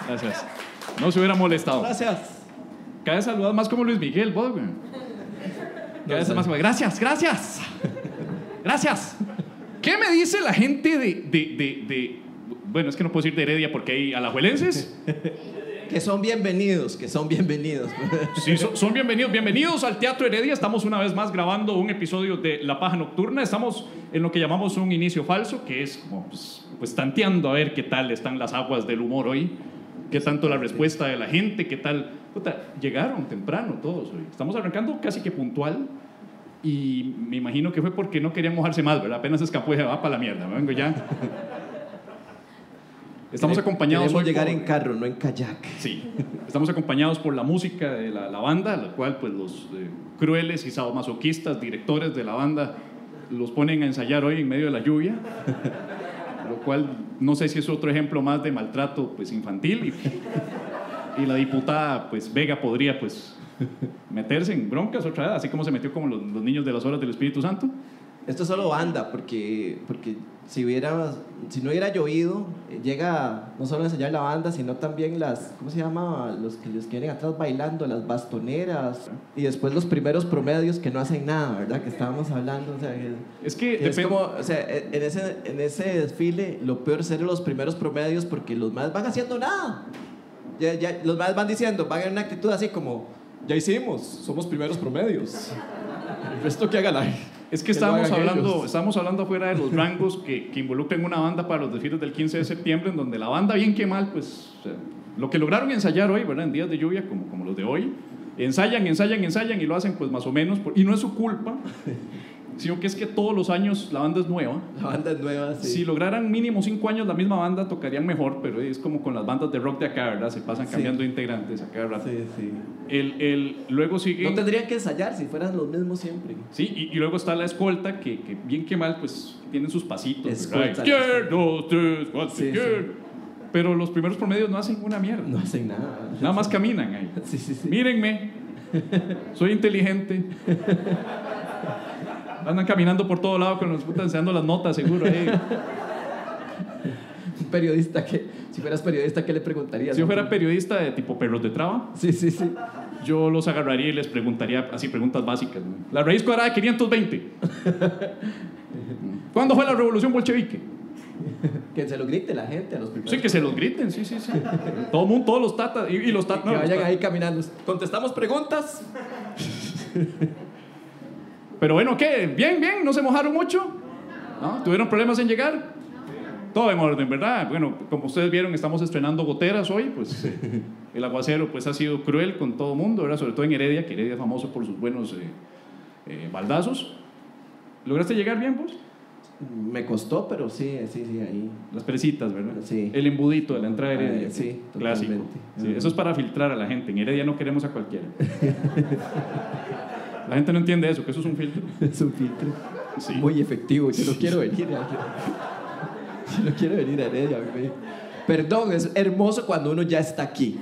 Gracias. No se hubiera molestado. Gracias. Cada vez saludas más como Luis Miguel, vos, güey. Cada vez más como, gracias. ¿Qué me dice la gente de bueno, es que no puedo decir de Heredia porque hay alajuelenses? Que son bienvenidos. Sí, son bienvenidos. Bienvenidos al Teatro Heredia. Estamos una vez más grabando un episodio de La Paja Nocturna. Estamos en lo que llamamos un inicio falso, que es como, pues tanteando a ver qué tal están las aguas del humor hoy. Qué tanto la respuesta de la gente, qué tal. Puta, llegaron temprano todos hoy. Estamos arrancando casi que puntual. Y me imagino que fue porque no querían mojarse más, ¿verdad? Apenas escapó y se va para la mierda. Me vengo ya. Estamos acompañados hoy. Queremos llegar en carro, no en kayak. Sí. Estamos acompañados por la música de la banda, la cual pues los crueles y sadomasoquistas directores de la banda los ponen a ensayar hoy en medio de la lluvia. Lo cual no sé si es otro ejemplo más de maltrato pues infantil y la diputada pues Vega podría pues meterse en broncas otra vez, así como se metió como los niños de las horas del Espíritu Santo. Esto es solo banda, porque si no hubiera llovido, llega no solo a enseñar la banda, sino también ¿cómo se llama? Los que les quieren atrás bailando, las bastoneras, y después los primeros promedios que no hacen nada, ¿verdad? Que estábamos hablando, o sea, es como, o sea, en ese desfile, lo peor es ser los primeros promedios, porque los más van haciendo nada. Ya, los más van diciendo, van en una actitud así como, ya hicimos, somos primeros promedios. El resto que haga la... Es que estábamos hablando afuera de los rangos que involucran una banda para los desfiles del 15 de septiembre, en donde la banda, bien que mal, pues o sea, lo que lograron ensayar hoy, ¿verdad? En días de lluvia como los de hoy, ensayan y lo hacen pues más o menos, y no es su culpa, sino que es que todos los años la banda es nueva. La banda es nueva, sí. Si lograran mínimo 5 años la misma banda, tocarían mejor, pero es como con las bandas de rock de acá, ¿verdad? Se pasan cambiando integrantes a cada rato. Sí. Luego sigue... No tendrían que ensayar si fueran los mismos siempre. Sí, y luego está la escolta, que bien que mal, pues tienen sus pasitos. Izquierdo, 3, 4, izquierdo. Pero los primeros promedios no hacen una mierda. No hacen nada. Nada más caminan ahí. Sí. Mírenme, soy inteligente. Andan caminando por todo lado con los putas enseñando las notas, seguro. Un periodista si fueras periodista, ¿qué le preguntarías? Si yo fuera periodista de tipo perros de traba, sí. Yo los agarraría y les preguntaría así preguntas básicas, ¿no? La raíz cuadrada de 520. ¿Cuándo fue la revolución bolchevique? Que se lo grite la gente a los primeros. Sí, que se los griten, sí. Todo el mundo, todos los tatas y los tatas. Que vayan ahí caminando. ¿Contestamos preguntas? Pero bueno, ¿qué? Bien, ¿no se mojaron mucho? ¿No? ¿Tuvieron problemas en llegar? Todo en orden, ¿verdad? Bueno, como ustedes vieron, estamos estrenando goteras hoy, pues el aguacero pues ha sido cruel con todo el mundo, ¿verdad? Sobre todo en Heredia, que Heredia es famoso por sus buenos baldazos. ¿Lograste llegar bien, vos? Me costó, pero sí, ahí. Las perecitas, ¿verdad? Sí. El embudito de la entrada de Heredia. Sí, clásico. Sí, eso es para filtrar a la gente. En Heredia no queremos a cualquiera. La gente no entiende eso, que eso es un filtro. Es un filtro. Sí. Muy efectivo. Yo no quiero venir a Heredia. Perdón, es hermoso cuando uno ya está aquí.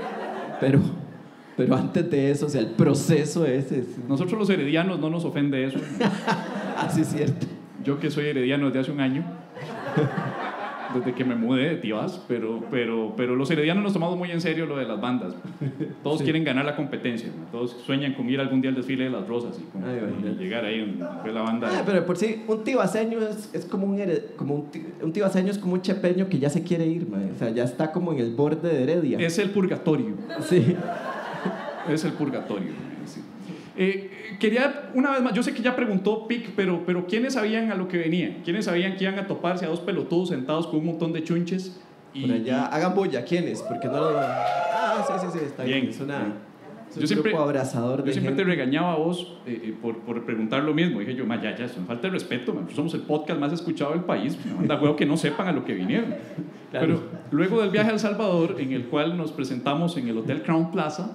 Pero antes de eso, o sea, el proceso ese. Nosotros los heredianos no nos ofende eso. Así es cierto. Yo que soy herediano desde hace un año, desde que me mudé de Tibás, pero los heredianos nos tomamos muy en serio lo de las bandas. Todos quieren ganar la competencia, ¿no? Todos sueñan con ir algún día al desfile de las rosas y llegar ahí donde fue la banda. Pero por sí, un tibaseño es como un tibaseño es como un chepeño que ya se quiere ir, man. O sea, ya está como en el borde de Heredia. Es el purgatorio. Sí. Es el purgatorio. Sí. Quería una vez más, yo sé que ya preguntó Pic, pero ¿quiénes sabían a lo que venían? ¿Quiénes sabían que iban a toparse a dos pelotudos sentados con un montón de chunches? Por allá, hagan bulla, ¿quiénes? Porque no lo... sí, está bien. Es un grupo abrazador de Yo siempre gente. te regañaba a vos por preguntar lo mismo. Dije yo, ya, eso me falta de respeto, man. Somos el podcast más escuchado del país. Me manda huevo que no sepan a lo que vinieron. Claro. Pero luego del viaje a El Salvador, en el cual nos presentamos en el Hotel Crown Plaza,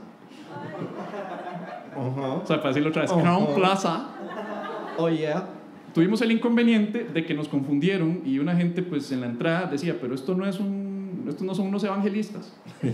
o sea, para decirlo otra vez, Crown Plaza. Oh, yeah. Tuvimos el inconveniente de que nos confundieron y una gente pues en la entrada decía, pero estos no son unos evangelistas.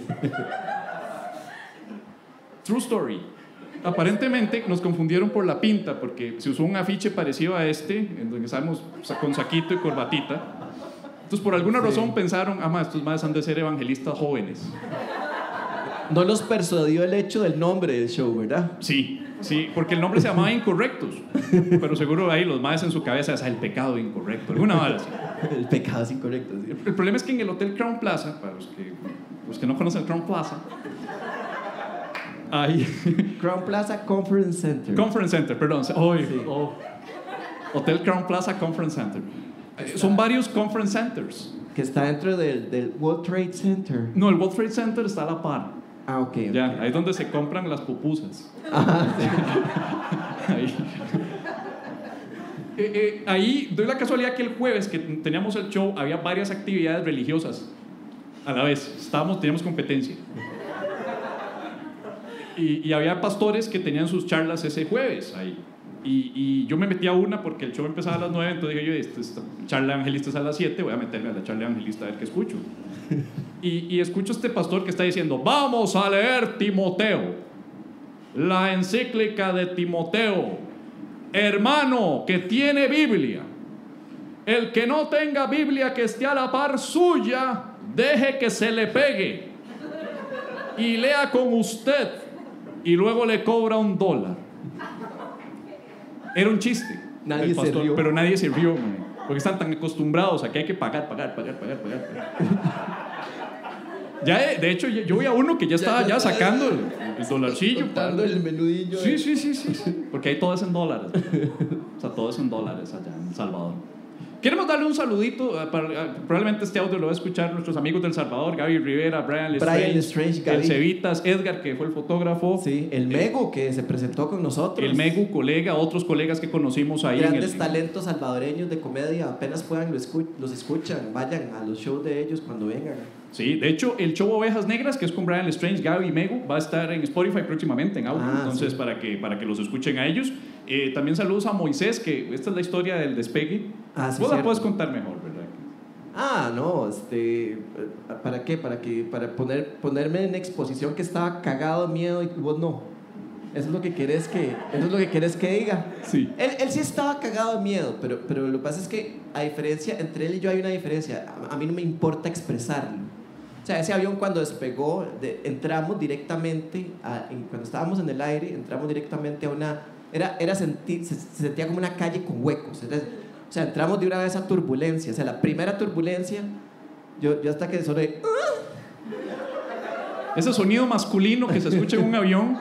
True story. Aparentemente nos confundieron por la pinta, porque se usó un afiche parecido a este, en donde estábamos con saquito y corbatita. Entonces, por alguna razón pensaron, estos madres han de ser evangelistas jóvenes. No los persuadió el hecho del nombre del show, ¿verdad? Sí, porque el nombre se llamaba Incorrectos. Pero seguro ahí los madres en su cabeza es el pecado incorrecto. Alguna vez así. El pecado es incorrecto. Sí. El problema es que en el Hotel Crown Plaza, para los que no conocen el Crown Plaza, hay... Crown Plaza Conference Center. Conference Center, perdón. Sí. Hotel Crown Plaza Conference Center. Son varios conference centers. Que está dentro del World Trade Center. No, el World Trade Center está a la par. Ok. Ya, ahí es donde se compran las pupusas. Sí. Ahí doy la casualidad que el jueves que teníamos el show había varias actividades religiosas a la vez. Teníamos competencia. Y había pastores que tenían sus charlas ese jueves ahí. Y yo me metí a una porque el show empezaba a las 9, entonces dije yo, esta charla evangelista es a las 7, voy a meterme a la charla evangelista a ver qué escucho. Y escucho a este pastor que está diciendo, vamos a leer Timoteo, la encíclica de Timoteo. Hermano que tiene Biblia, el que no tenga Biblia que esté a la par suya, deje que se le pegue y lea con usted y luego le cobra $1. Era un chiste. Nadie se rió. Pero nadie se rió, porque están tan acostumbrados a que hay que pagar. Ya, de hecho, yo vi a uno que ya estaba ya sacando el dolarcillo. Contando el menudillo. Sí. Porque ahí todo es en dólares. O sea, todo es en dólares allá en El Salvador. Queremos darle un saludito. Probablemente este audio lo va a escuchar nuestros amigos del Salvador: Gaby Rivera, Brian Lestrange, el Cevitas, Edgar, que fue el fotógrafo. Sí, el Megu, que se presentó con nosotros. El Megu, colega, otros colegas que conocimos ahí. Grandes talentos salvadoreños de comedia. Apenas puedan los escuchan. Vayan a los shows de ellos cuando vengan. Sí, de hecho, el show Ovejas Negras, que es con Brian Lestrange, Gaby y Megu, va a estar en Spotify próximamente, en audio. Entonces, sí, para que los escuchen a ellos. También saludos a Moisés, que esta es la historia del despegue. Sí, vos la puedes contar mejor, ¿verdad? No, ¿para qué? Para ponerme en exposición que estaba cagado de miedo y vos no. Eso es lo que querés que diga. Sí. Él sí estaba cagado de miedo, pero lo que pasa es que a diferencia, entre él y yo hay una diferencia. A mí no me importa expresarlo. O sea, ese avión cuando despegó, entramos directamente, cuando estábamos en el aire, entramos directamente a una... se sentía como una calle con huecos. O sea, entramos de una vez a turbulencia. O sea, la primera turbulencia, yo hasta que soné... Ese sonido masculino que se escucha en un avión.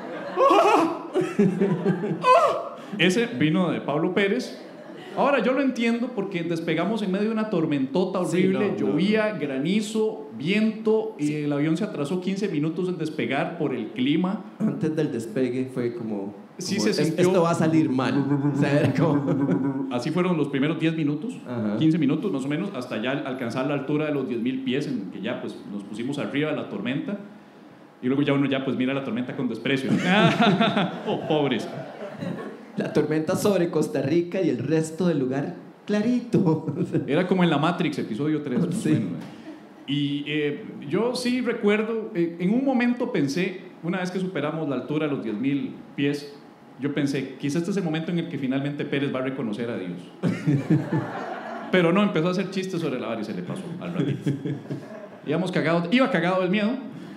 Ese vino de Pablo Pérez. Ahora yo lo entiendo porque despegamos en medio de una tormentota horrible, llovía, granizo, viento, y el avión se atrasó 15 minutos en despegar por el clima. Antes del despegue fue como se sintió, esto va a salir mal. O sea, era como... Así fueron los primeros 10 minutos, 15 minutos más o menos, hasta ya alcanzar la altura de los 10,000 pies, en que ya pues nos pusimos arriba de la tormenta. Y luego ya uno pues mira la tormenta con desprecio. Oh, pobres. La tormenta sobre Costa Rica y el resto del lugar clarito. Era como en la Matrix, episodio 3. Sí. Y yo sí recuerdo, en un momento pensé, una vez que superamos la altura de los 10,000 pies, yo pensé, quizás este es el momento en el que finalmente Pérez va a reconocer a Dios. Pero no, empezó a hacer chistes sobre la vara y se le pasó al ratito. Iba cagado del miedo.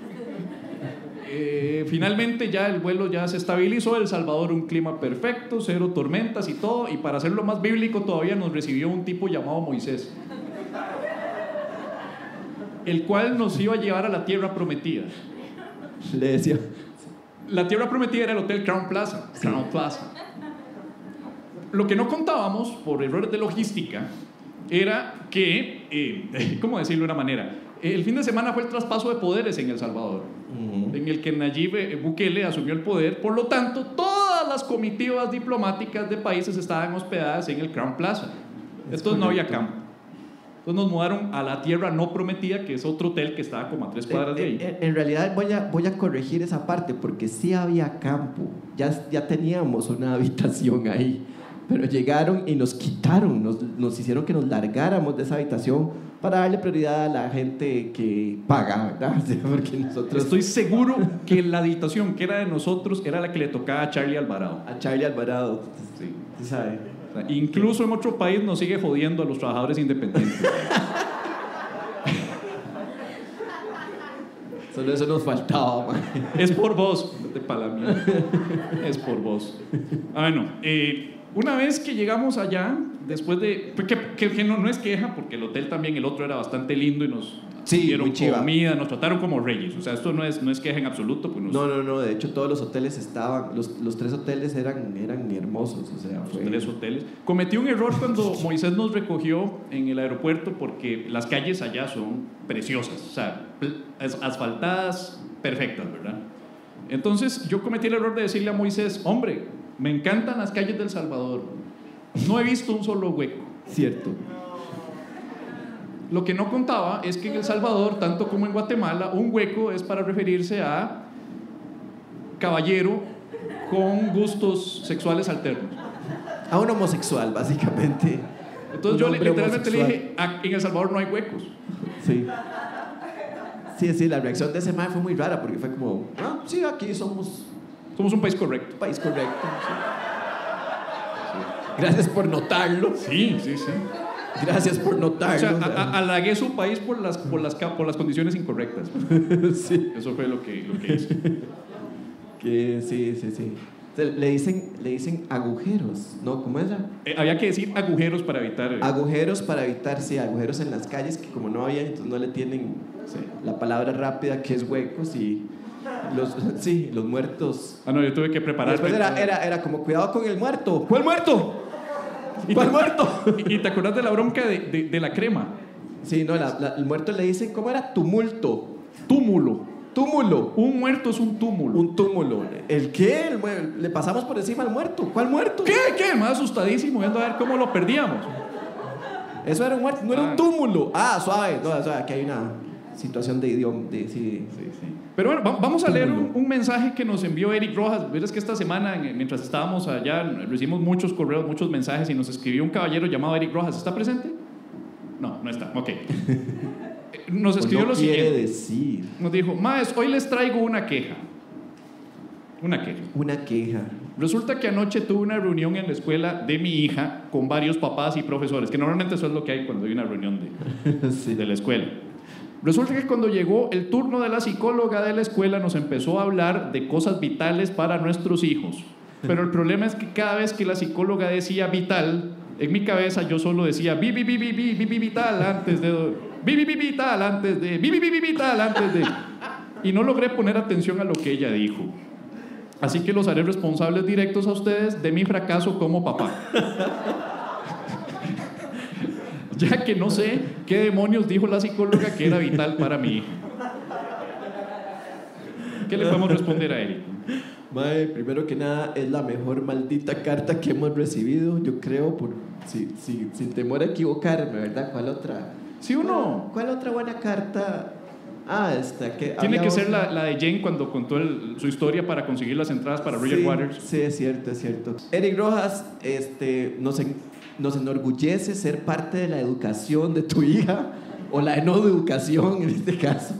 Finalmente ya el vuelo ya se estabilizó. El Salvador, un clima perfecto, 0 tormentas y todo. Y para hacerlo más bíblico todavía, nos recibió un tipo llamado Moisés, el cual nos iba a llevar a la tierra prometida. Le decía, la tierra prometida era el Hotel Crown Plaza. Sí. Crown Plaza. Lo que no contábamos por errores de logística era que, ¿cómo decirlo de una manera? El fin de semana fue el traspaso de poderes en El Salvador, en el que Nayib Bukele asumió el poder. Por lo tanto, todas las comitivas diplomáticas de países estaban hospedadas en el Crown Plaza. Entonces no había campo. Entonces nos mudaron a la tierra no prometida, que es otro hotel que estaba como a 3 cuadras de ahí. En realidad voy a corregir esa parte, porque sí había campo. Ya teníamos una habitación ahí, pero llegaron y nos quitaron, nos hicieron que nos largáramos de esa habitación para darle prioridad a la gente que paga, ¿verdad? Porque nosotros... Estoy seguro que la habitación que era de nosotros era la que le tocaba a Charlie Alvarado. A Charlie Alvarado, sí. ¿Sí sabe? O sea, incluso en otro país nos sigue jodiendo a los trabajadores independientes. Solo eso nos faltaba, man. Es por vos. Vete pa' la mierda. Es por vos. Bueno, una vez que llegamos allá, después de... Que no es queja, porque el hotel también, el otro era bastante lindo y nos dieron comida, nos trataron como reyes. O sea, esto no es queja en absoluto. Pues No, de hecho todos los hoteles estaban... Los 3 hoteles eran hermosos, o sea... Los 3 hoteles. Cometí un error cuando Moisés nos recogió en el aeropuerto porque las calles allá son preciosas, o sea, asfaltadas, perfectas, ¿verdad? Entonces yo cometí el error de decirle a Moisés, hombre, me encantan las calles del Salvador, no he visto un solo hueco. Cierto. Lo que no contaba es que en El Salvador, tanto como en Guatemala, un hueco es para referirse a caballero con gustos sexuales alternos. A un homosexual, básicamente. Entonces yo literalmente le dije, en El Salvador no hay huecos. Sí. Sí, la reacción de ese man fue muy rara porque fue como, sí, aquí somos un país correcto. País correcto. Sí. Gracias por notarlo. Sí. Gracias por notarlo. O sea, halagué su país por las condiciones incorrectas. Sí. Eso fue lo que hice. Sí. Le dicen agujeros, ¿no? ¿Cómo era? Había que decir agujeros para evitar... Agujeros para evitar, sí, agujeros en las calles que como no había, entonces no le tienen la palabra rápida que es huecos y los muertos. No, yo tuve que preparar. Después era como cuidado con el muerto. ¿Cuál muerto? ¿Cuál muerto? ¿Y te acuerdas de la bronca de la crema? Sí, no, el muerto le dicen, ¿cómo era? Túmulo. Un muerto es un túmulo. Un túmulo. ¿El qué? Le pasamos por encima al muerto. ¿Cuál muerto? ¿Qué? Más asustadísimo viendo a ver cómo lo perdíamos. Eso era un muerto, no era un túmulo. Suave. No, aquí hay una situación de idioma. Sí. Pero bueno, vamos a leer un mensaje que nos envió Eric Rojas. Verás que esta semana, mientras estábamos allá, recibimos muchos correos, muchos mensajes y nos escribió un caballero llamado Eric Rojas. ¿Está presente? No está. Ok. Nos escribió lo siguiente. Decir. Nos dijo, Maes, hoy les traigo una queja. Una queja. Resulta que anoche tuve una reunión en la escuela de mi hija con varios papás y profesores, que normalmente eso es lo que hay cuando hay una reunión de la escuela. Resulta que cuando llegó el turno de la psicóloga de la escuela nos empezó a hablar de cosas vitales para nuestros hijos. Pero el problema es que cada vez que la psicóloga decía vital, en mi cabeza yo solo decía vital antes de vital antes de y no logré poner atención a lo que ella dijo. Así que los haré responsables directos a ustedes de mi fracaso como papá. Ya que no sé qué demonios dijo la psicóloga que era vital para mi hijo. ¿Qué le podemos responder a Eric? Mae, primero que nada, es la mejor maldita carta que hemos recibido, yo creo, sin temor a equivocarme, ¿verdad? ¿Cuál otra? Sí, uno. ¿Cuál otra buena carta? Esta que tiene que ser la de Jane cuando contó su historia para conseguir las entradas para Roger Waters. Sí, es cierto. Eric Rojas, nos enorgullece ser parte de la educación de tu hija, o la no educación en este caso.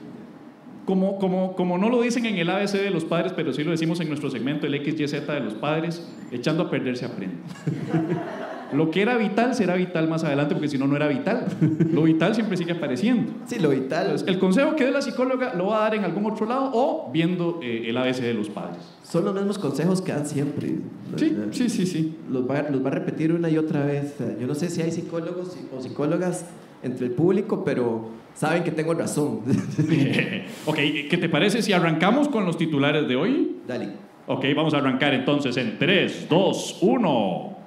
Como no lo dicen en el ABC de los padres, pero sí lo decimos en nuestro segmento, el XYZ de los padres, echando a perder se aprende. Lo que era vital será vital más adelante, porque si no, no era vital. Lo vital siempre sigue apareciendo. Sí, lo vital. Entonces, el consejo que dé la psicóloga lo va a dar en algún otro lado o viendo el ABC de los padres. Son los mismos consejos que dan siempre. Sí. Los va a repetir una y otra vez. Yo no sé si hay psicólogos o psicólogas entre el público, pero saben que tengo razón. Ok, ¿qué te parece si arrancamos con los titulares de hoy? Dale. Ok, vamos a arrancar entonces en 3, 2, 1.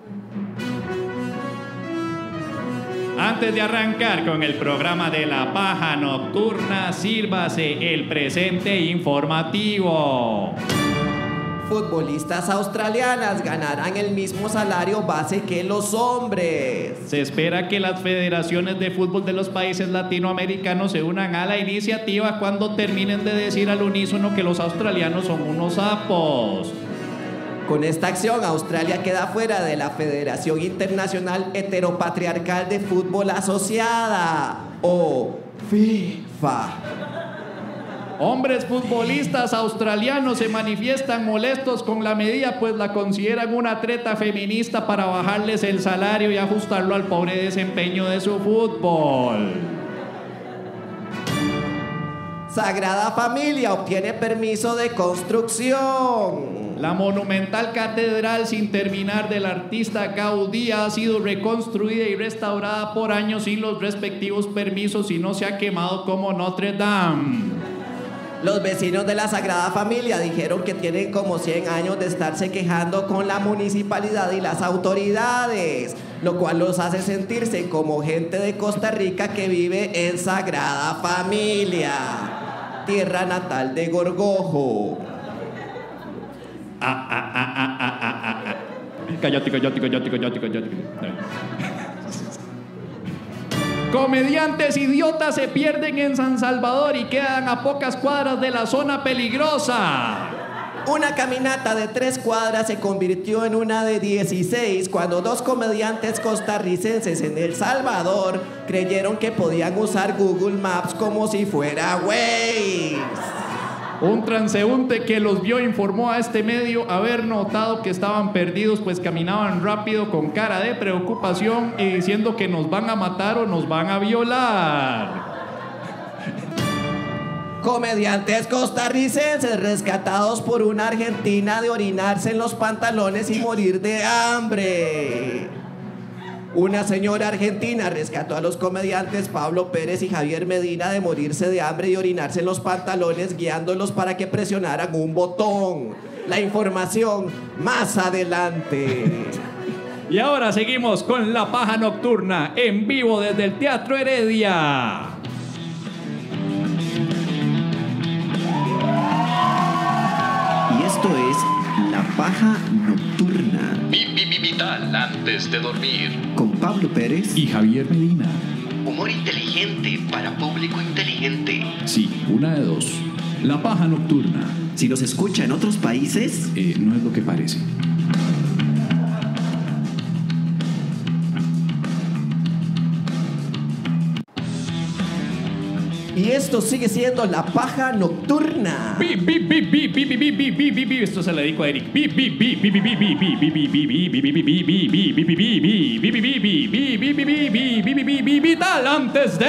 Antes de arrancar con el programa de la paja nocturna, sírvase el presente informativo. Futbolistas australianas ganarán el mismo salario base que los hombres. Se espera que las federaciones de fútbol de los países latinoamericanos se unan a la iniciativa cuando terminen de decir al unísono que los australianos son unos sapos. Con esta acción, Australia queda fuera de la Federación Internacional Heteropatriarcal de Fútbol Asociada, o FIFA. Hombres futbolistas australianos se manifiestan molestos con la medida, pues la consideran una treta feminista para bajarles el salario y ajustarlo al pobre desempeño de su fútbol. Sagrada Familia obtiene permiso de construcción. La monumental catedral sin terminar del artista Gaudí ha sido reconstruida y restaurada por años sin los respectivos permisos y no se ha quemado como Notre Dame. Los vecinos de la Sagrada Familia dijeron que tienen como 100 años de estarse quejando con la municipalidad y las autoridades, lo cual los hace sentirse como gente de Costa Rica que vive en Sagrada Familia, tierra natal de Gorgojo. Cállate. Comediantes idiotas se pierden en San Salvador y quedan a pocas cuadras de la zona peligrosa. Una caminata de 3 cuadras se convirtió en una de 16 cuando 2 comediantes costarricenses en El Salvador creyeron que podían usar Google Maps como si fuera Waze. Un transeúnte que los vio informó a este medio haber notado que estaban perdidos, pues caminaban rápido con cara de preocupación y diciendo que nos van a matar o nos van a violar. Comediantes costarricenses rescatados por una argentina de orinarse en los pantalones y morir de hambre. Una señora argentina rescató a los comediantes Pablo Pérez y Javier Medina de morirse de hambre y orinarse en los pantalones, guiándolos para que presionaran un botón. La información más adelante. Y ahora seguimos con La Paja Nocturna en vivo desde el Teatro Heredia. Y esto es La Paja Nocturna. Vital antes de dormir. Con Pablo Pérez Y Javier Medina. Humor inteligente para público inteligente. Sí, una de dos. La Paja Nocturna. Si nos escucha en otros países, No es lo que parece. Y esto sigue siendo La Paja Nocturna. Esto se le dedico a Eric. Vital antes de...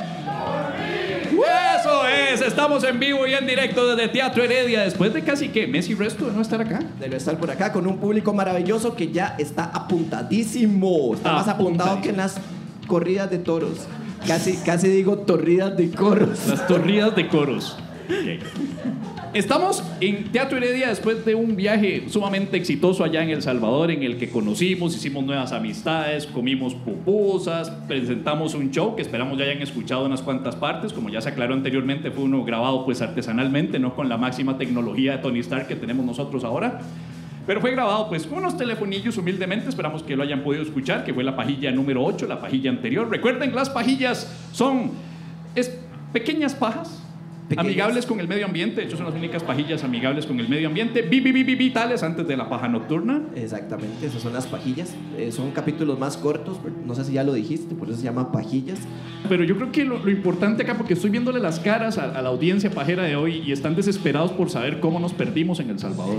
Eso es, estamos en vivo y en directo desde Teatro Heredia después de casi que mes y resto de no estar acá. De no estar por acá con un público maravilloso que ya está apuntadísimo. Está más apuntado que en las corridas de toros. Casi digo torridas de coros. Las torridas de coros. Estamos en Teatro Heredia después de un viaje sumamente exitoso allá en El Salvador, en el que conocimos, hicimos nuevas amistades, comimos pupusas, presentamos un show que esperamos ya hayan escuchado unas cuantas partes. Como ya se aclaró anteriormente, fue uno grabado pues artesanalmente, no con la máxima tecnología de Tony Stark que tenemos nosotros ahora. Pero fue grabado pues con unos telefonillos humildemente, esperamos que lo hayan podido escuchar, que fue la pajilla número 8, la pajilla anterior. Recuerden, las pajillas son pequeñas pajas, amigables con el medio ambiente. De hecho, son las únicas pajillas amigables con el medio ambiente. Vitales antes de La Paja Nocturna. Exactamente, esas son las pajillas. Son capítulos más cortos, no sé si ya lo dijiste, por eso se llama pajillas. Pero yo creo que lo importante acá, porque estoy viéndole las caras a la audiencia pajera de hoy y están desesperados por saber cómo nos perdimos en El Salvador.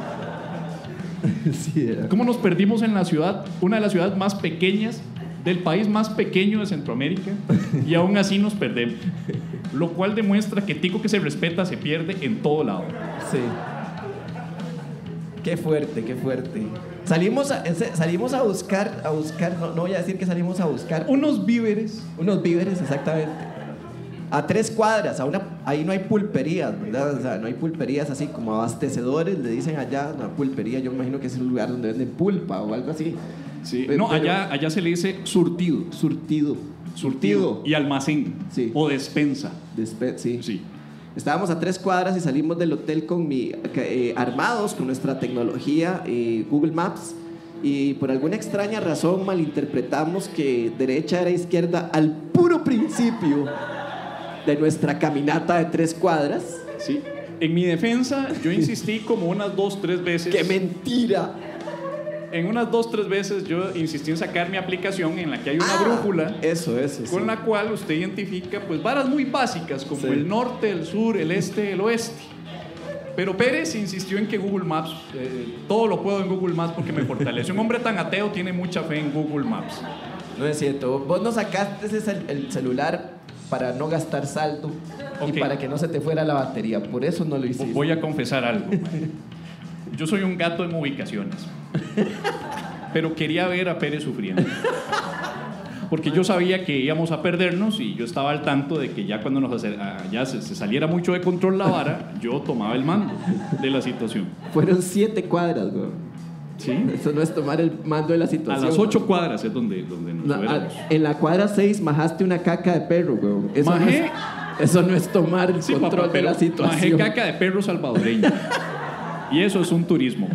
Sí, ¿Cómo nos perdimos en la ciudad, una de las ciudades más pequeñas del país más pequeño de Centroamérica, y aún así nos perdemos? Lo cual demuestra que tico que se respeta se pierde en todo lado. Sí. Qué fuerte, qué fuerte. Salimos a buscar, no voy a decir que salimos a buscar Unos víveres. unos víveres, exactamente. A 3 cuadras, ahí no hay pulperías, ¿verdad? O sea, no hay pulperías así como abastecedores, le dicen allá, una pulpería, yo me imagino que es un lugar donde venden pulpa o algo así. Sí. No, allá se le dice surtido. Surtido y almacén. Sí. O despensa. Sí. Sí. Estábamos a 3 cuadras y salimos del hotel con armados con nuestra tecnología Google Maps, y por alguna extraña razón malinterpretamos que derecha era izquierda al puro principio de nuestra caminata de 3 cuadras. Sí. En mi defensa, yo insistí como unas 2-3 veces. ¡Qué mentira! En unas 2-3 veces yo insistí en sacar mi aplicación en la que hay una brújula. Eso, Con sí. la cual usted identifica pues varas muy básicas como Sí. el norte, el sur, el este, el oeste. Pero Pérez insistió en que Google Maps, todo lo puedo en Google Maps porque me fortalece. Un hombre tan ateo tiene mucha fe en Google Maps. No es cierto. Vos nos sacaste el celular para no gastar saldo Ok. y para que no se te fuera la batería. Por eso no lo hiciste. Voy a confesar algo. Yo soy un gato en ubicaciones. Pero quería ver a Pérez sufriendo. Porque yo sabía que íbamos a perdernos y yo estaba al tanto de que ya cuando ya se saliera mucho de control la vara, yo tomaba el mando de la situación. Fueron 7 cuadras, güey. ¿Sí? Eso no es tomar el mando de la A situación. las 8 cuadras es donde nos hubiéramos. En la cuadra 6 majaste una caca de perro, güey. Eso, Majé. eso no es tomar el Sí, control papá, de pero la majé situación. caca de perro salvadoreño. Y eso es un turismo.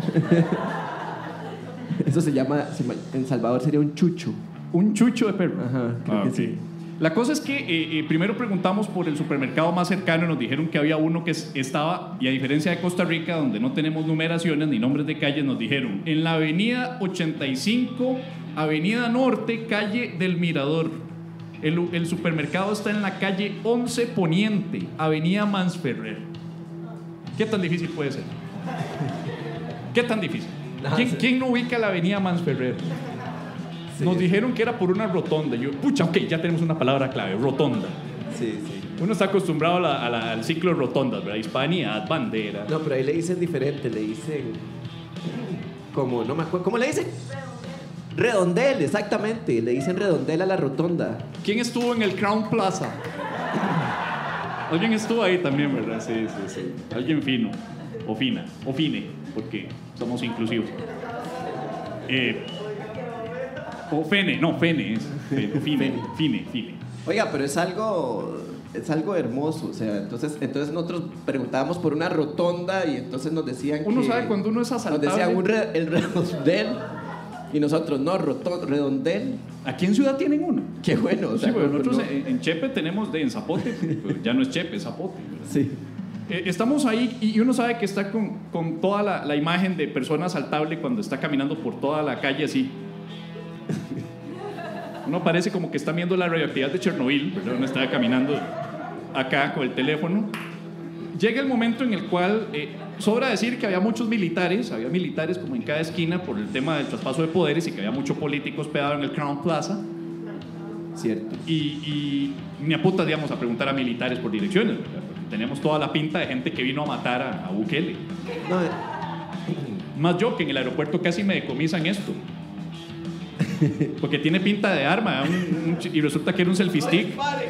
Eso se llama, en Salvador sería un chucho. Un chucho de perro. Ajá, creo que ok. sí. La cosa es que primero preguntamos por el supermercado más cercano y nos dijeron que había uno que estaba, y a diferencia de Costa Rica, donde no tenemos numeraciones ni nombres de calles, nos dijeron en la avenida 85, avenida Norte, calle del Mirador. El supermercado está en la calle 11 Poniente, avenida Mansferrer. ¿Qué tan difícil puede ser? ¿Qué tan difícil? ¿Quién no ubica la avenida Mansferrer? Sí. Nos dijeron que era por una rotonda. Yo, pucha, ok, ya tenemos una palabra clave, rotonda. Sí, sí. Uno está acostumbrado al ciclo de rotondas, ¿verdad? Hispanidad, bandera. No, pero ahí le dicen diferente, le dicen como, no me acuerdo, ¿cómo le dicen? Redondel, exactamente, le dicen redondel a la rotonda. ¿Quién estuvo en el Crown Plaza? Alguien estuvo ahí también, ¿verdad? Sí, sí, sí. Alguien fino, o fina, o fine, porque somos inclusivos. O fene, no, fene es. Fine. Oiga, pero es algo hermoso, o sea, entonces nosotros preguntábamos por una rotonda y entonces nos decían Uno que, sabe cuando uno es nos asaltable. decían el redondel y nosotros no, redondel. ¿Aquí en Ciudad tienen uno? Qué bueno, o Sí, sea, bueno, no- nosotros no- en Chepe tenemos en Zapote, pues ya no es Chepe, es Zapote, ¿verdad? Sí. Estamos ahí y uno sabe que está con toda la imagen de persona asaltable cuando está caminando por toda la calle así. Uno parece como que está viendo la radioactividad de Chernobyl, ¿verdad? Uno está caminando acá con el teléfono. Llega el momento en el cual sobra decir que había muchos militares, había militares como en cada esquina por el tema del traspaso de poderes y que había mucho político hospedado en el Crown Plaza. Cierto. Y ni a putas íbamos a preguntar a militares por direcciones, ¿verdad? Porque tenemos toda la pinta de gente que vino a matar a Bukele. No, Más yo que en el aeropuerto casi me decomisan esto. Porque tiene pinta de arma y resulta que era un selfie stick.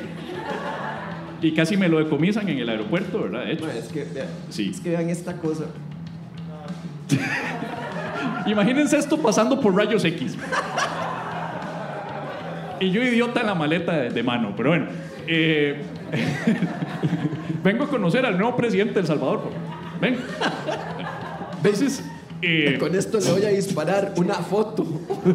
Y casi me lo decomisan en el aeropuerto, ¿verdad? De hecho. no, es que vean, Sí. es que vean esta cosa. Imagínense esto pasando por rayos X. Y yo idiota en la maleta de mano, pero bueno. Vengo a conocer al nuevo presidente de El Salvador. Ven. Entonces, Con esto le voy a disparar una foto.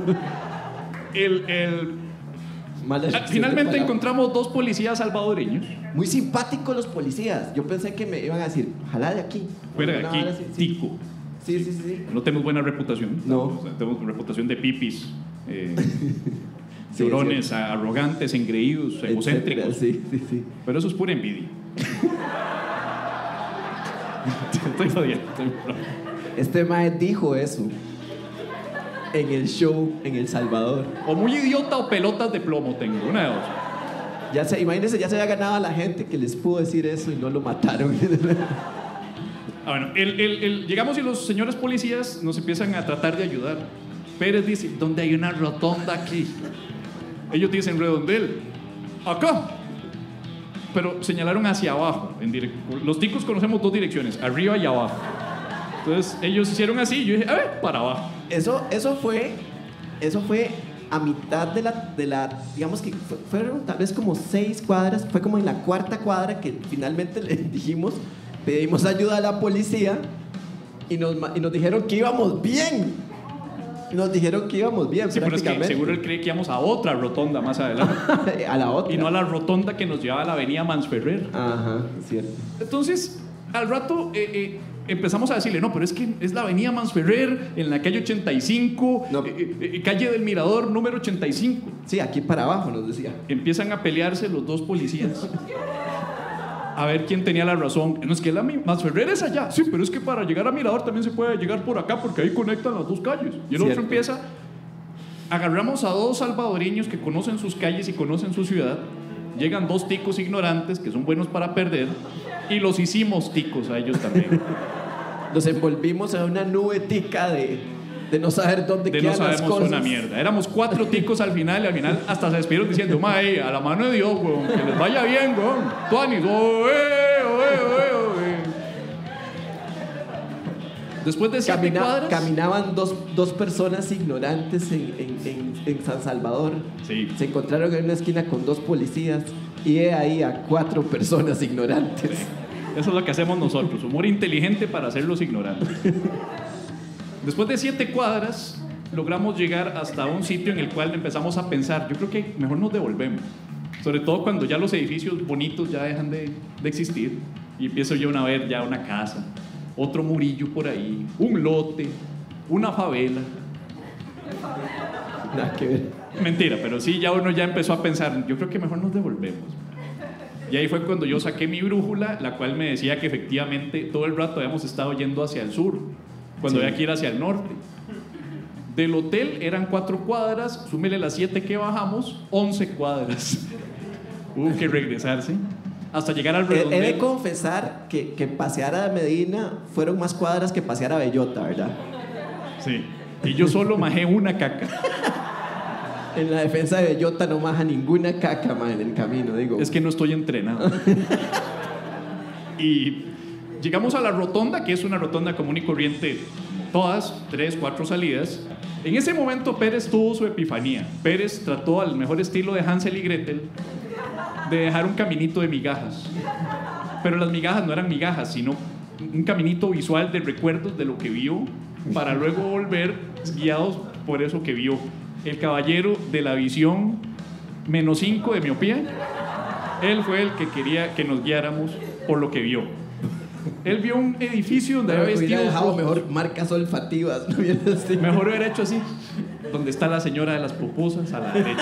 Mala elección finalmente de palabras. encontramos 2 policías salvadoreños. Muy simpáticos los policías. Yo pensé que me iban a decir, ojalá de aquí. Fuera de Una aquí, vara así, sí. tico. Sí, sí, sí. No tenemos buena reputación. No. O sea, tenemos reputación de pipis, Sí, llorones, sí. arrogantes, engreídos, Etcétera, egocéntricos. Sí, sí, sí. Pero eso es pura envidia. Estoy jodiendo. Este mae dijo eso en el show en El Salvador. O muy idiota o pelotas de plomo tengo, una de dos. Imagínense, ya se había ganado a la gente que les pudo decir eso y no lo mataron. Bueno, llegamos y los señores policías nos empiezan a tratar de ayudar. Pérez dice, ¿dónde hay una rotonda aquí? Ellos dicen, redondel. Acá. Pero señalaron hacia abajo. Los ticos conocemos 2 direcciones, arriba y abajo. Entonces ellos hicieron así y yo dije, a ver, para abajo. Eso fue a mitad de la digamos que fueron tal vez como 6 cuadras, fue como en la 4ª cuadra que finalmente le dijimos, pedimos ayuda a la policía y nos dijeron que íbamos bien. Nos dijeron que íbamos bien, Sí, pero es que prácticamente. seguro él cree que íbamos a otra rotonda más adelante. A la otra. Y no a la rotonda que nos llevaba a la avenida Mansferrer. Ajá, cierto. Entonces, al rato empezamos a decirle, no, pero es que es la avenida Mansferrer, en la calle 85, No. calle del Mirador, número 85. Sí, aquí para abajo nos decía. Empiezan a pelearse los 2 policías. A ver quién tenía la razón. No, es que la Mansferrer es allá. Sí, pero es que para llegar a Mirador también se puede llegar por acá porque ahí conectan las 2 calles. Y el otro Cierto. empieza. Agarramos a 2 salvadoreños que conocen sus calles y conocen su ciudad. llegan 2 ticos ignorantes que son buenos para perder y los hicimos ticos a ellos también. Nos envolvimos en una nube tica de no saber dónde De quedan no las sabemos cosas. una mierda. Éramos 4 ticos al final y al final hasta se despidieron diciendo, mae, a la mano de Dios, weón, que les vaya bien, weón. Tuanis, Después de 7 cuadras... Caminaban dos personas ignorantes en San Salvador. Sí. Se encontraron en una esquina con 2 policías y ahí a 4 personas ignorantes. Eso es lo que hacemos nosotros, humor inteligente para hacerlos ignorantes. Después de 7 cuadras, logramos llegar hasta un sitio en el cual empezamos a pensar, yo creo que mejor nos devolvemos. Sobre todo cuando ya los edificios bonitos ya dejan de existir y empiezo yo a ver ya una casa, otro murillo por ahí, un lote, una favela. Nada que ver. Mentira, pero sí, ya uno ya empezó a pensar, yo creo que mejor nos devolvemos. Y ahí fue cuando yo saqué mi brújula, la cual me decía que efectivamente todo el rato habíamos estado yendo hacia el sur, cuando había que ir hacia el norte. Del hotel eran 4 cuadras, súmele las 7 que bajamos, 11 cuadras. Hubo que regresarse hasta llegar al He de redondel. confesar que pasear a Medina fueron más cuadras que pasear a Bellota, ¿verdad? Sí. Y yo solo majé una caca. En la defensa de Bellota no maja ninguna caca, man, en el camino, digo. Es que no estoy entrenado. Y llegamos a la rotonda, que es una rotonda común y corriente, todas, 3, 4 salidas. En ese momento Pérez tuvo su epifanía. Pérez trató al mejor estilo de Hansel y Gretel de dejar un caminito de migajas. Pero las migajas no eran migajas, sino un caminito visual de recuerdos de lo que vio, para luego volver guiados por eso que vio. El caballero de la visión -5 de miopía, él fue el que quería que nos guiáramos por lo que vio. Él vio un edificio donde había Hubiera vestidos dejado rojos. mejor marcas olfativas, ¿no? Bien así. Mejor hubiera hecho así, donde está la señora de las pupusas a la derecha.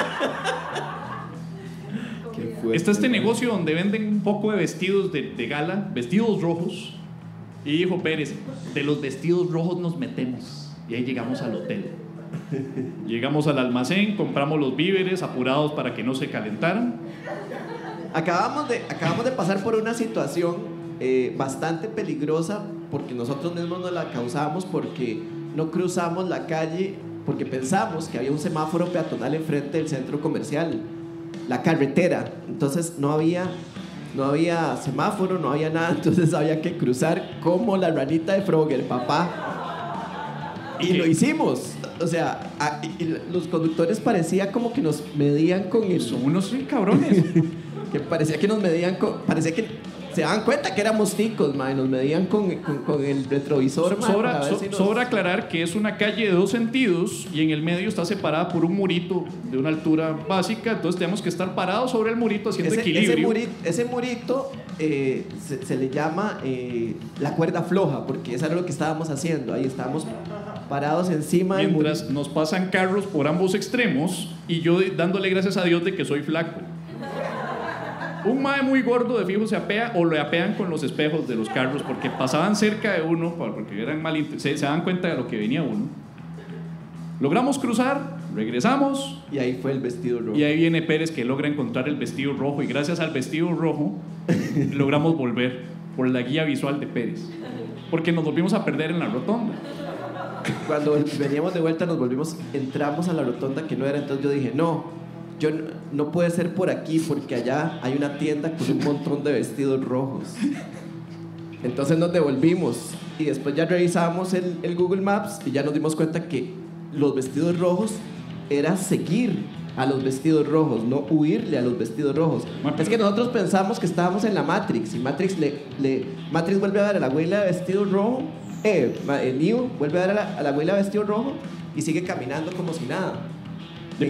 Qué fuerte. Está este negocio donde venden un poco de vestidos de gala, vestidos rojos. Y dijo Pérez, de los vestidos rojos nos metemos. Y ahí llegamos al hotel. Llegamos al almacén, compramos los víveres apurados para que no se calentaran. Acabamos de pasar por una situación bastante peligrosa porque nosotros mismos nos la causamos, porque no cruzamos la calle porque pensamos que había un semáforo peatonal enfrente del centro comercial, la carretera. Entonces no había semáforo, no había nada, entonces había que cruzar como la ranita de Frogger, papá. Y lo hicimos. O sea, los conductores parecía como que nos medían con el... Son unos cabrones. Que parecía que nos medían con... Parecía que se daban cuenta que éramos ticos, man, nos medían con el retrovisor, man, para ver si nos... Sobra aclarar que es una calle de 2 sentidos y en el medio está separada por un murito de una altura básica, entonces tenemos que estar parados sobre el murito haciendo equilibrio. Ese murito se le llama la cuerda floja, porque eso era lo que estábamos haciendo. Ahí estábamos parados encima del murito. Mientras nos pasan carros por ambos extremos y yo dándole gracias a Dios de que soy flaco. Un mae muy gordo de fijo se apea o lo apean con los espejos de los carros porque pasaban cerca de uno, porque eran se dan cuenta de lo que venía uno. Logramos cruzar, regresamos Y ahí fue el vestido rojo. y ahí viene Pérez que logra encontrar el vestido rojo y gracias al vestido rojo logramos volver por la guía visual de Pérez porque nos volvimos a perder en la rotonda. Cuando veníamos de vuelta entramos a la rotonda que no era, entonces yo dije, no puede ser por aquí porque allá hay una tienda con un montón de vestidos rojos. Entonces nos devolvimos y después ya revisamos el Google Maps y ya nos dimos cuenta que los vestidos rojos era seguir a los vestidos rojos, no huirle a los vestidos rojos. Es que nosotros pensamos que estábamos en la Matrix y Matrix vuelve a dar a la abuela de vestido rojo, Neo vuelve a dar a la abuela de vestido rojo y sigue caminando como si nada. En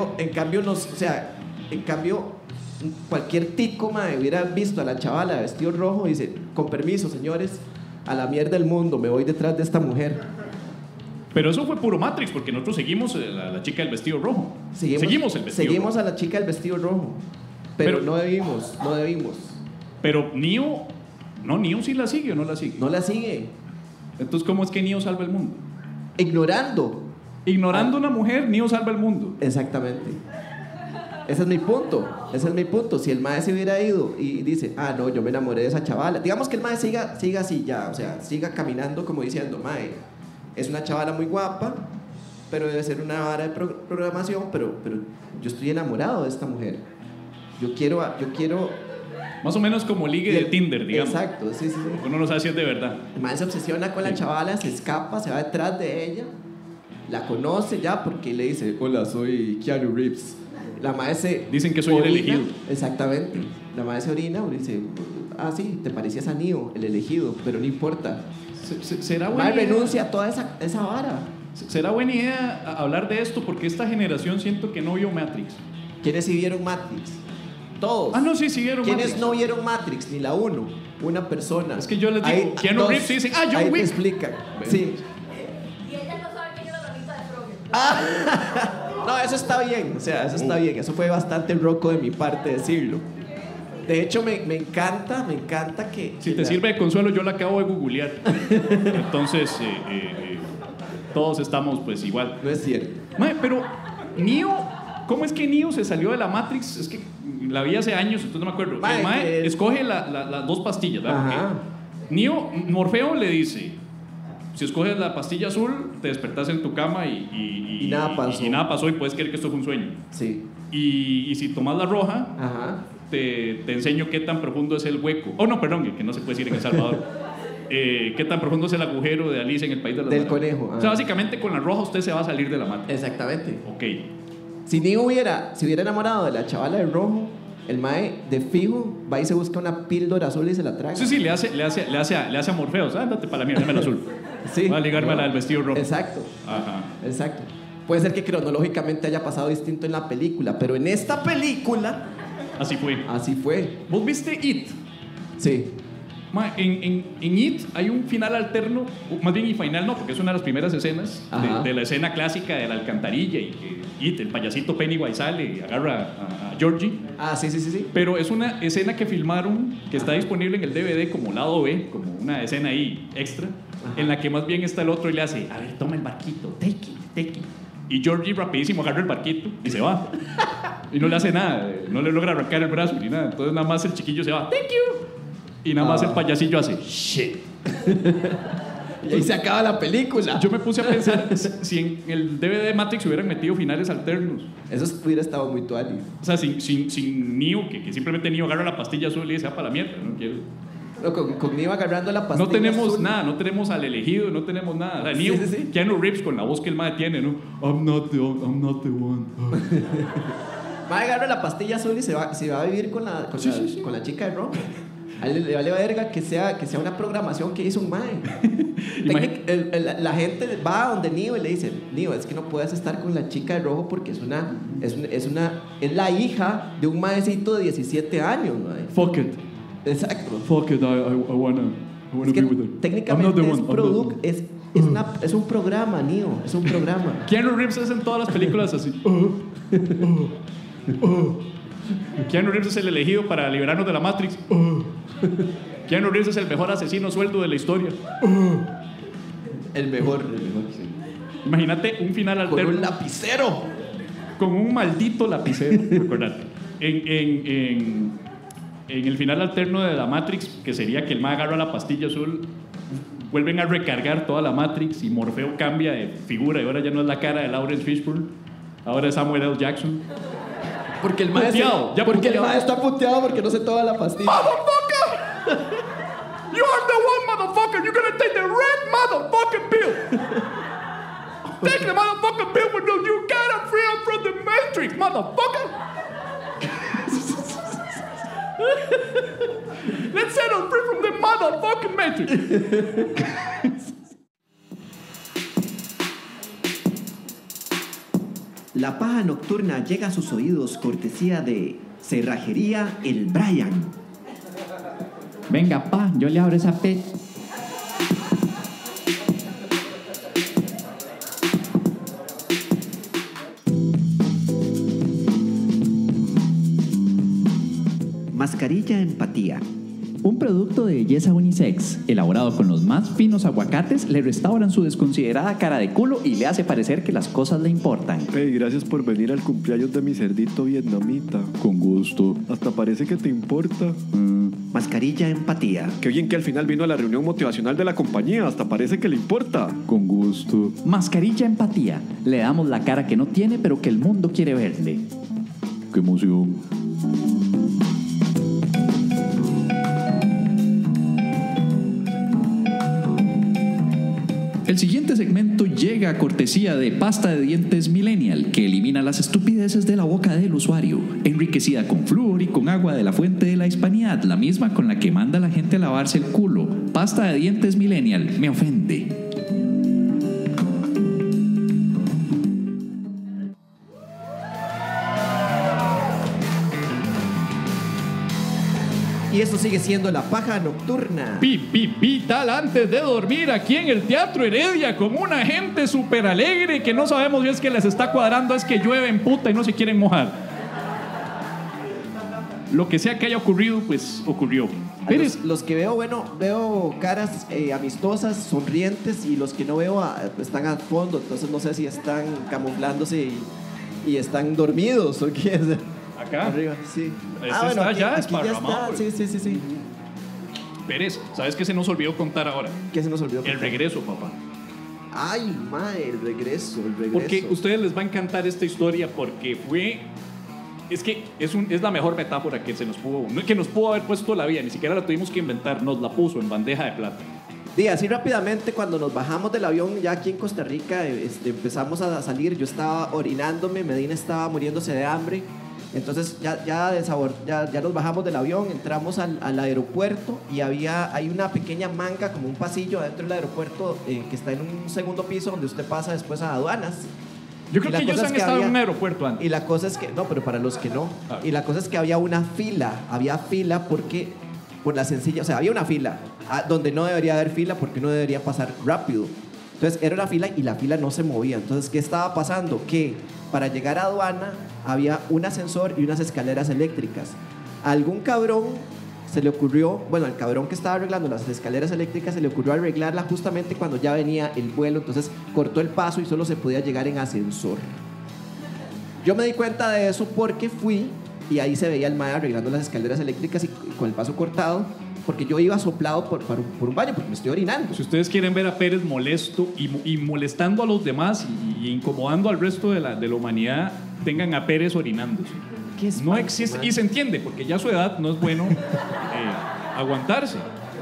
cambio, cualquier tico, madre, hubiera visto a la chavala de vestido rojo y dice, con permiso, señores, a la mierda del mundo, me voy detrás de esta mujer. Pero eso fue puro Matrix porque nosotros seguimos a la chica del vestido rojo. Seguimos el vestido Seguimos rojo. a la chica del vestido rojo. Pero no debimos. Pero Neo sí la sigue o no la sigue. No la sigue. Entonces, ¿cómo es que Neo salva el mundo? Ignorando. Ignorando a una mujer, Neo salva el mundo. Exactamente. Ese es mi punto. Si el mae se hubiera ido y dice, no, yo me enamoré de esa chavala. Digamos que el mae siga así ya, o sea, siga caminando como diciendo, mae, es una chavala muy guapa, pero debe ser una vara de programación, pero yo estoy enamorado de esta mujer. Yo quiero Más o menos como ligue de Tinder, digamos. Exacto, sí. Uno no sabe si es de verdad. El mae se obsesiona con la chavala, se escapa, se va detrás de ella, la conoce ya porque le dice, hola, soy Keanu Reeves. La mae se Dicen que soy el elegido. Exactamente. La mae se orina y dice, sí, te parecías a Neo, el elegido, pero no importa. ¿Será La buena mae idea? renuncia a toda esa vara. ¿Será buena idea hablar de esto? Porque esta generación siento que no vio Matrix. ¿Quiénes sí vieron Matrix? Todos. No, sí vieron ¿Quiénes Matrix. no vieron Matrix? Ni la uno. Una persona. Es que yo les digo, Keanu Reeves y dicen, John ahí Wick. te explican. Sí. Y ella no sabe quién es la Lolita de Frogger. No, eso está bien. O sea, eso está bien. Eso fue bastante roco de mi parte decirlo. De hecho, me encanta que... Si te sirve de consuelo, yo la acabo de googlear. Entonces, todos estamos pues igual. No es cierto. Mae, pero Neo, ¿cómo es que Neo se salió de la Matrix? Es que la vi hace años, entonces no me acuerdo. Mae, El mae que- escoge las dos pastillas, ¿verdad? Ajá. Porque Neo, Morfeo le dice, si escoges la pastilla azul, te despertás en tu cama Y nada pasó. Y nada pasó y puedes creer que esto fue un sueño. Sí. Y si tomas la roja, Ajá. te enseño qué tan profundo es el hueco. Oh, no, perdón, que no se puede decir en El Salvador. Qué tan profundo es el agujero de Alicia en el País de las Del Maravillas. conejo, O sea, ah. básicamente con la roja usted se va a salir de la mata. Exactamente. Ok. Si Neo se hubiera enamorado de la chavala de rojo, el mae de fijo va y se busca una píldora azul y se la traga. Sí, le hace a Morfeo. Ándate para la mierda, dame el azul. Sí. Va a ligarme a la del vestido rojo. Exacto. Ajá. Exacto. Puede ser que cronológicamente haya pasado distinto en la película, pero en esta película Así fue. así fue. ¿Vos viste It? Sí. Ma, en It hay un final alterno, más bien y final no, porque es una de las primeras escenas Ajá. de la escena clásica de la alcantarilla y que It, el payasito Pennywise sale y agarra a Georgie. Sí. Pero es una escena que filmaron, que está disponible en el DVD como lado B, como una escena ahí extra, Ajá. en la que más bien está el otro y le hace, a ver, toma el barquito, take it. Y Georgie rapidísimo agarra el barquito y se va. Y no le hace nada, no le logra arrancar el brazo ni nada. Entonces nada más el chiquillo se va, thank you. Y nada más el payasillo hace, shit. Y ahí se acaba la película. Yo me puse a pensar si en el DVD de Matrix hubieran metido finales alternos. Eso hubiera estado muy tuali. O sea, sin Neo, que simplemente Neo agarra la pastilla azul y dice, para la mierda, no quiero. No, con Neo agarrando la pastilla No tenemos azul. nada, no tenemos al elegido, no tenemos nada. O sea, Neo, Sí. Keanu Reeves con la voz que el mae tiene, ¿no? I'm not the one. Va a agarrar la pastilla azul y se va a vivir con la chica de rojo. A él le vale verga que sea una programación que hizo un mae. La gente va a donde Neo y le dice, Neo, es que no puedes estar con la chica de rojo porque es la hija de un maecito de 17 años, mae. Fuck it. Exacto. Fuck it, I wanna Es que be with her. técnicamente es un programa, Neo, es un programa. Keanu Reeves es en todas las películas así. Keanu Reeves es el elegido para liberarnos de la Matrix. Keanu Reeves es el mejor asesino sueldo de la historia. El mejor. Imagínate un final Con alterno un lapicero. con un maldito lapicero. Acordate. En el final alterno de la Matrix, que sería que el mae agarra la pastilla azul, vuelven a recargar toda la Matrix y Morfeo cambia de figura y ahora ya no es la cara de Lawrence Fishburne, ahora es Samuel L. Jackson. Porque el mae Puteado. está puteado porque no se toma la pastilla. Motherfucker! You are the one, motherfucker! You're gonna take the red motherfucking pill! Take the motherfucking pill when you gotta free up from the Matrix, motherfucker! Let's set us free from the motherfucking Matrix! La paja nocturna llega a sus oídos cortesía de Cerrajería El Brian. Venga, pa, yo le abro esa pe... Mascarilla Empatía. Un producto de belleza unisex, elaborado con los más finos aguacates, le restauran su desconsiderada cara de culo y le hace parecer que las cosas le importan. Hey, gracias por venir al cumpleaños de mi cerdito vietnamita. Con gusto. Hasta parece que te importa. Mascarilla empatía. Qué bien que al final vino a la reunión motivacional de la compañía. Hasta parece que le importa. Con gusto. Mascarilla empatía. Le damos la cara que no tiene, pero que el mundo quiere verle. ¡Qué emoción! El siguiente segmento llega a cortesía de pasta de dientes Millennial, que elimina las estupideces de la boca del usuario, enriquecida con flúor y con agua de la fuente de la hispanidad, la misma con la que manda la gente a lavarse el culo. Pasta de dientes Millennial, me ofende. Y esto sigue siendo La Paja Nocturna. Vital antes de dormir aquí en el Teatro Heredia con una gente súper alegre que no sabemos si es que les está cuadrando, es que llueve en puta y no se quieren mojar. Lo que sea que haya ocurrido, pues ocurrió. Los que veo, veo caras amistosas, sonrientes, y los que no veo están al fondo, entonces no sé si están camuflándose y están dormidos o qué es. Acá. Arriba, sí. Está aquí, ya aquí ya esparramado. está. Sí. Pérez, ¿sabes qué se nos olvidó contar ahora? ¿Qué se nos olvidó? El regreso, papá. Ay, mae, el regreso. Porque a ustedes les va a encantar esta historia porque fue... Es que es la mejor metáfora que se nos pudo... Que nos pudo haber puesto la vida. Ni siquiera la tuvimos que inventar. Nos la puso en bandeja de plata. Así rápidamente, cuando nos bajamos del avión ya aquí en Costa Rica, empezamos a salir. Yo estaba orinándome, Medina estaba muriéndose de hambre. Entonces ya nos bajamos del avión, entramos al aeropuerto y hay una pequeña manga, como un pasillo adentro del aeropuerto que está en un segundo piso donde usted pasa después a aduanas. Yo creo que ellos han estado en un aeropuerto antes. Y la cosa es que, no, pero para los que no. Y la cosa es que había fila porque, por la sencilla, o sea, había una fila donde no debería haber fila porque no debería pasar rápido. Entonces era una fila y la fila no se movía. Entonces, ¿qué estaba pasando? Que para llegar a aduana había un ascensor y unas escaleras eléctricas. A algún cabrón se le ocurrió, al cabrón que estaba arreglando las escaleras eléctricas se le ocurrió arreglarla justamente cuando ya venía el vuelo, entonces cortó el paso y solo se podía llegar en ascensor. Yo me di cuenta de eso porque fui y ahí se veía el mae arreglando las escaleras eléctricas y con el paso cortado, porque yo iba soplado por un baño porque me estoy orinando. Si ustedes quieren ver a Pérez molesto y molestando a los demás y incomodando al resto de la humanidad, tengan a Pérez orinándose. No existe, y se entiende, porque ya a su edad no es bueno aguantarse.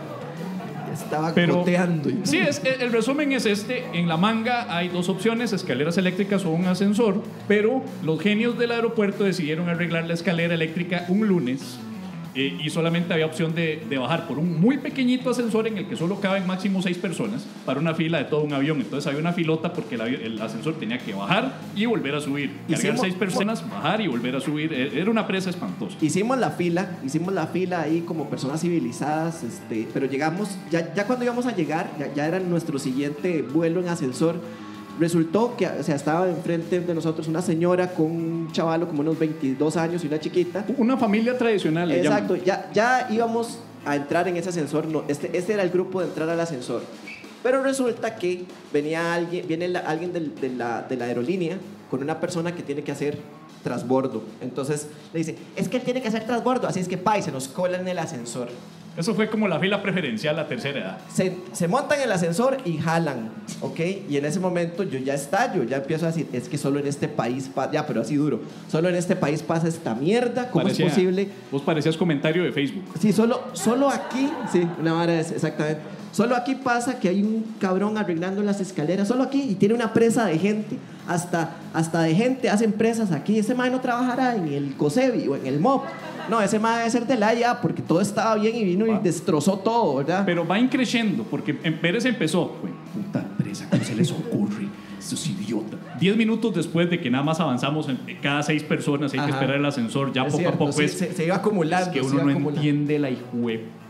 Estaba goteando. Sí, el resumen es este. En la manga hay dos opciones, escaleras eléctricas o un ascensor, pero los genios del aeropuerto decidieron arreglar la escalera eléctrica un lunes. Y solamente había opción de bajar por un muy pequeñito ascensor en el que solo caben máximo 6 personas para una fila de todo un avión. Entonces había una filota porque el ascensor tenía que bajar y volver a subir. Cargar 6 personas, bajar y volver a subir. Era una presa espantosa. Hicimos la fila ahí como personas civilizadas, pero llegamos, ya cuando íbamos a llegar, ya era nuestro siguiente vuelo en ascensor. Resultó que estaba enfrente de nosotros una señora con un chavalo como unos 22 años y una chiquita. Una familia tradicional. Exacto, ya íbamos a entrar en ese ascensor. No, este era el grupo de entrar al ascensor. Pero resulta que viene alguien de la aerolínea con una persona que tiene que hacer transbordo. Entonces le dice, es que él tiene que hacer transbordo, así es que se nos cola en el ascensor. Eso fue como la fila preferencial a tercera edad. Se montan en el ascensor y jalan, ¿ok? Y en ese momento yo ya estallo, ya empiezo a decir, es que solo en este país pasa, pero así duro, solo en este país pasa esta mierda, ¿cómo es posible? Vos parecías comentario de Facebook. Sí, solo aquí, sí, una vara es, exactamente. Solo aquí pasa que hay un cabrón arreglando las escaleras, solo aquí, y tiene una presa de gente, hasta de gente hacen presas aquí. Ese mae no trabajará en el COSEBI o en el MOP. No, ese mae debe ser de la IA porque todo estaba bien y vino y destrozó todo, ¿verdad? Pero va increciendo porque en Pérez empezó, puta presa, ¿cómo se les ocurre? Estos idiotas. 10 minutos después de que nada más avanzamos, cada 6 personas hay que esperar el ascensor, ya poco a poco se iba acumulando. Es que uno no entiende la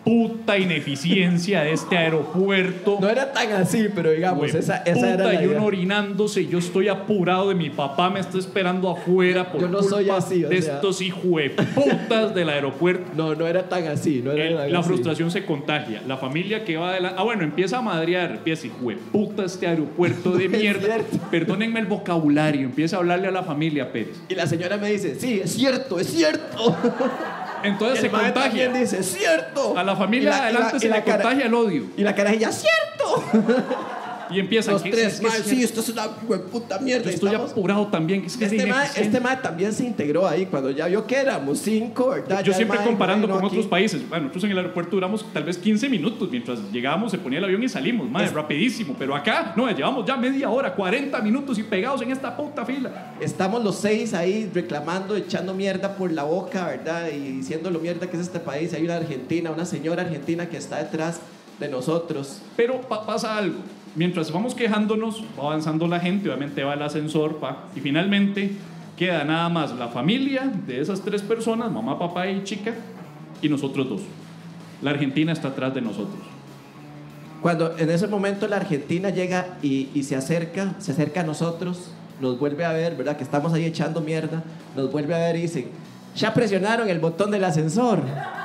puta ineficiencia de este aeropuerto. No era tan así, pero digamos, esa era la y uno idea. orinándose, yo estoy apurado de mi papá, me está esperando afuera por Yo no culpa soy así, o de sea. estos hijueputas del aeropuerto. No era tan así. No era tan La así. frustración se contagia. La familia que va adelante. Bueno, empieza a madrear. Empieza, hijueputa, este aeropuerto de mierda. cierto. Perdónenme el vocabulario. Empieza a hablarle a la familia Pérez. Y la señora me dice, sí, es cierto, es cierto. Entonces El se mae contagia. también dice, es cierto. A la familia de adelante se le contagia el odio. Y la carajilla, cierto. Y empiezan. Los tres, mae, sí, esto es una puta mierda. Yo Y estoy estamos- apurado también. Es que es ineficiente. Este mae también se integró ahí cuando ya vio que éramos 5, ¿verdad? Yo Ya siempre el mae, comparando bueno, con aquí. otros países. Bueno, nosotros en el aeropuerto duramos tal vez 15 minutos. Mientras llegábamos se ponía el avión y salimos. Madre, rapidísimo. Pero acá, no, llevamos ya media hora, 40 minutos y pegados en esta puta fila. Estamos los 6 ahí reclamando, echando mierda por la boca, ¿verdad? Y diciendo lo mierda que es este país. Hay una argentina, una señora argentina que está detrás de nosotros. Pero pasa algo. Mientras vamos quejándonos, va avanzando la gente, obviamente va el ascensor, y finalmente queda nada más la familia de esas 3 personas, mamá, papá y chica, y nosotros 2. La Argentina está atrás de nosotros. Cuando en ese momento la Argentina llega y se acerca a nosotros, nos vuelve a ver, ¿verdad? Que estamos ahí echando mierda, nos vuelve a ver y dice, ya presionaron el botón del ascensor.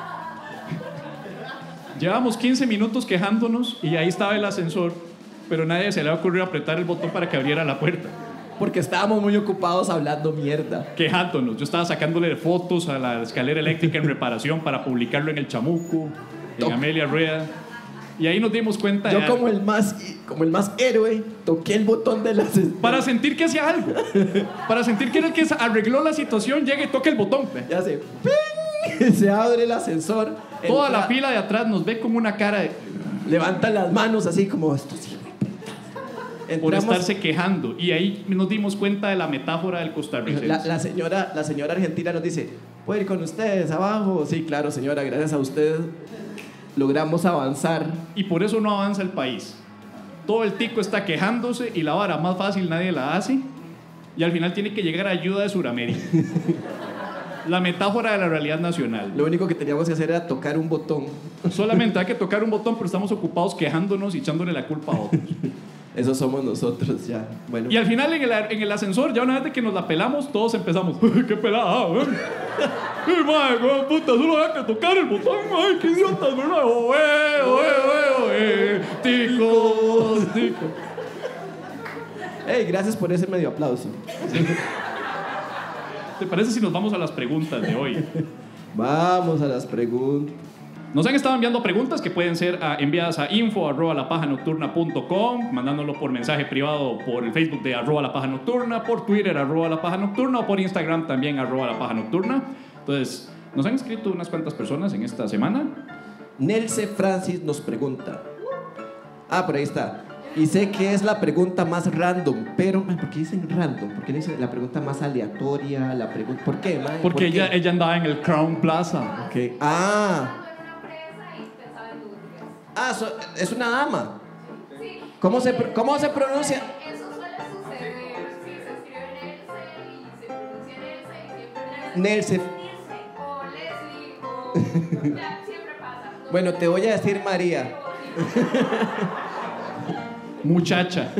Llevamos 15 minutos quejándonos y ahí estaba el ascensor, pero nadie se le ha ocurrido apretar el botón para que abriera la puerta. Porque estábamos muy ocupados hablando mierda. Quejándonos. Yo estaba sacándole fotos a la escalera eléctrica en reparación para publicarlo en El Chamuco, en Amelia Rueda. Y ahí nos dimos cuenta Yo de como el más héroe, toqué el botón del ascensor. para sentir que hacía algo. Para sentir que era el que arregló la situación, llega y toca el botón. Ya se... ¡ping! Se abre el ascensor. Toda entra- la fila de atrás nos ve como una cara de, Levantan las manos así como esto sí. por estarse quejando. Y ahí nos dimos cuenta de la metáfora del costarricense. La señora argentina nos dice, ¿puedo ir con ustedes abajo? Sí, claro, señora, gracias a usted logramos avanzar. Y por eso no avanza el país. Todo el tico está quejándose y la vara más fácil nadie la hace. Y al final tiene que llegar ayuda de Sudamérica. La metáfora de la realidad nacional. Lo único que teníamos que hacer era tocar un botón. Solamente hay que tocar un botón, pero estamos ocupados quejándonos y echándole la culpa a otros. Eso somos nosotros ya. Bueno, Y al final en el ascensor, ya una vez de que nos la pelamos, todos empezamos. ¡Qué pelada! ¡Ay, madre, qué puta! Solo hay que tocar el botón. ¡Ay, qué idiotas, verdad! ¡Oe! ¡Ticos! ¡Ticos! hey, gracias por ese medio aplauso. ¿Te parece si nos vamos a las preguntas de hoy? Vamos a las preguntas. Nos han estado enviando preguntas que pueden ser enviadas a info@lapajanocturna.com, mandándolo por mensaje privado por el Facebook de @lapajanocturna, por Twitter @lapajanocturna o por Instagram también @lapajanocturna. Entonces, nos han escrito unas cuantas personas en esta semana. Nelce Francis nos pregunta. Por ahí está. Y sé que es la pregunta más random, pero ¿por qué dicen random? ¿Por qué dicen la pregunta más aleatoria? La pregunta, ¿por qué, mae? Porque ¿Por qué? ella andaba en el Crown Plaza. Okay. Es una dama. ¿Cómo se pronuncia? Eso suele suceder. Sí, se escribe Nelce y se pronuncia Nelce y siempre Nelce. O Leslie o... Ya, siempre pasa. Bueno, te voy a decir María. Muchacha.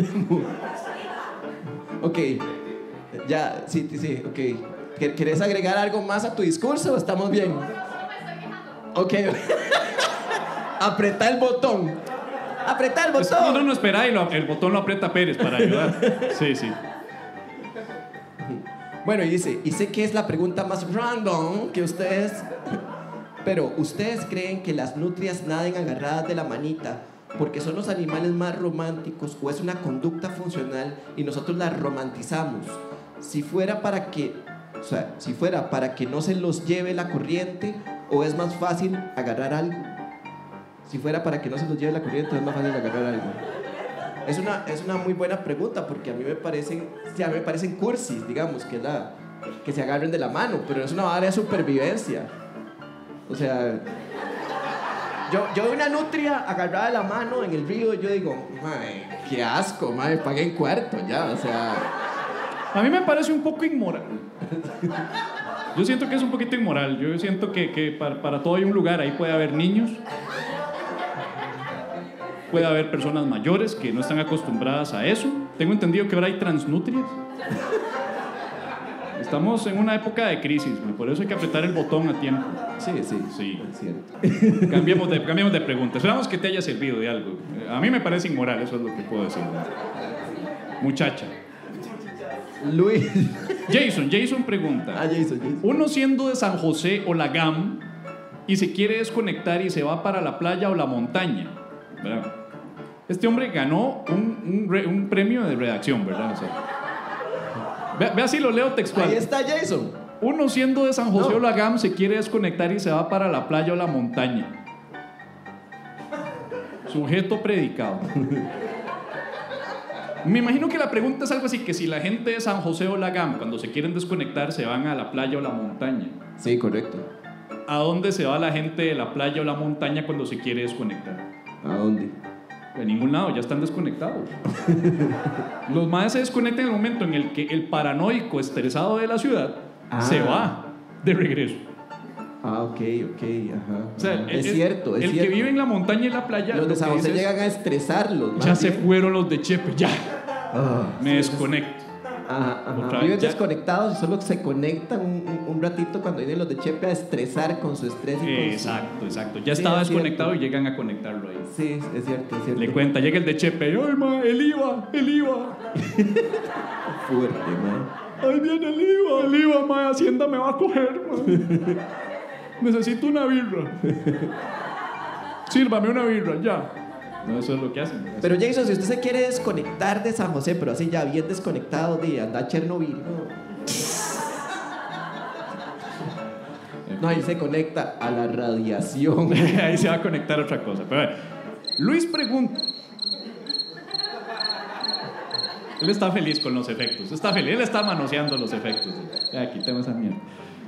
Ok. Ya, sí, ok. ¿Querés agregar algo más a tu discurso o estamos bien? Solo me estoy quejando. Ok. Apretá el botón. Apretá el botón. No, espera, y el botón lo aprieta Pérez para ayudar. Sí. Bueno, y dice, y sé que es la pregunta más random que ustedes... Pero, ¿ustedes creen que las nutrias naden agarradas de la manita porque son los animales más románticos o es una conducta funcional y nosotros la romantizamos? Si fuera para que no se los lleve la corriente o es más fácil agarrar algo. Si fuera para que no se los lleve la corriente es más fácil agarrar algo. Es una muy buena pregunta porque a mí me parecen cursis, digamos, que se agarren de la mano, pero es una área de supervivencia. O sea, yo veo una nutria agarrada de la mano en el río y yo digo, mae, qué asco, mae, paguen cuarto ya, o sea. A mí me parece un poco inmoral. Yo siento que es un poquito inmoral. Yo siento que para todo hay un lugar. Ahí puede haber niños. Puede haber personas mayores que no están acostumbradas a eso. Tengo entendido que ahora hay transnutrias. Estamos en una época de crisis, por eso hay que apretar el botón a tiempo. Sí. Sí. Es cierto. Cambiemos de pregunta. Esperamos que te haya servido de algo. A mí me parece inmoral, eso es lo que puedo decir. Muchacha. Luis. Jason pregunta. Jason. Uno siendo de San José o la GAM y se quiere desconectar y se va para la playa o la montaña, ¿verdad? Este hombre ganó un premio de redacción, ¿verdad? O sea, vea si lo leo textual. Ahí está Jason. Uno siendo de San José o la GAM se quiere desconectar y se va para la playa o la montaña. Sujeto predicado. Me imagino que la pregunta es algo así, que si la gente de San José o la GAM cuando se quieren desconectar se van a la playa o la montaña. Sí, correcto. ¿A dónde se va la gente de la playa o la montaña cuando se quiere desconectar? ¿A dónde? De ningún lado, ya están desconectados. Los maes se desconectan en el momento en el que el paranoico estresado de la ciudad se va de regreso. Ok, ajá. O sea, es cierto. El que vive en la montaña y en la playa, los de San José dices, llegan a estresarlos. ya se fueron los de Chepe, ya. Me sí, desconecto. Ajá. Otra Viven vez, ya. desconectados y solo se conectan un ratito cuando vienen los de Chepe a estresar con su estrés y con Exacto. Ya Sí, estaba es desconectado cierto. y llegan a conectarlo ahí. Sí, es cierto. Le cuenta, llega el de Chepe, ¡ay, ma, el IVA! Fuerte, man. ¡Ahí viene el IVA, ma! Hacienda me va a coger, ma. Necesito una birra. Sírvame una birra, ya. No, eso es lo que hacen. Pero Jason, si usted se quiere desconectar de San José, pero así ya bien desconectado de andar a Chernobyl, no, ahí se conecta a la radiación. Ahí se va a conectar otra cosa. Pero a ver, Luis pregunta. Él está feliz con los efectos. Está feliz, él está manoseando los efectos. Ya, quitemos esa mierda.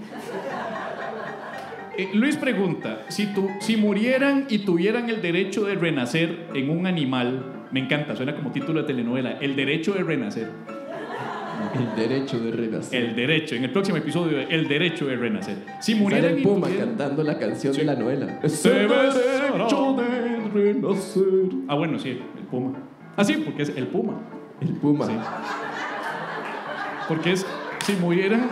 Luis pregunta, si murieran y tuvieran el derecho de renacer en un animal, me encanta, suena como título de telenovela, el derecho de renacer. El derecho de renacer. El derecho, en el próximo episodio, el derecho de renacer. Si Sale murieran el y Puma tuvieran... cantando la canción Sí. de la novela. Ese derecho de renacer. Ah, bueno, sí, el Puma. Ah, sí, porque es el Puma. El Puma. Sí. Porque es, si murieran...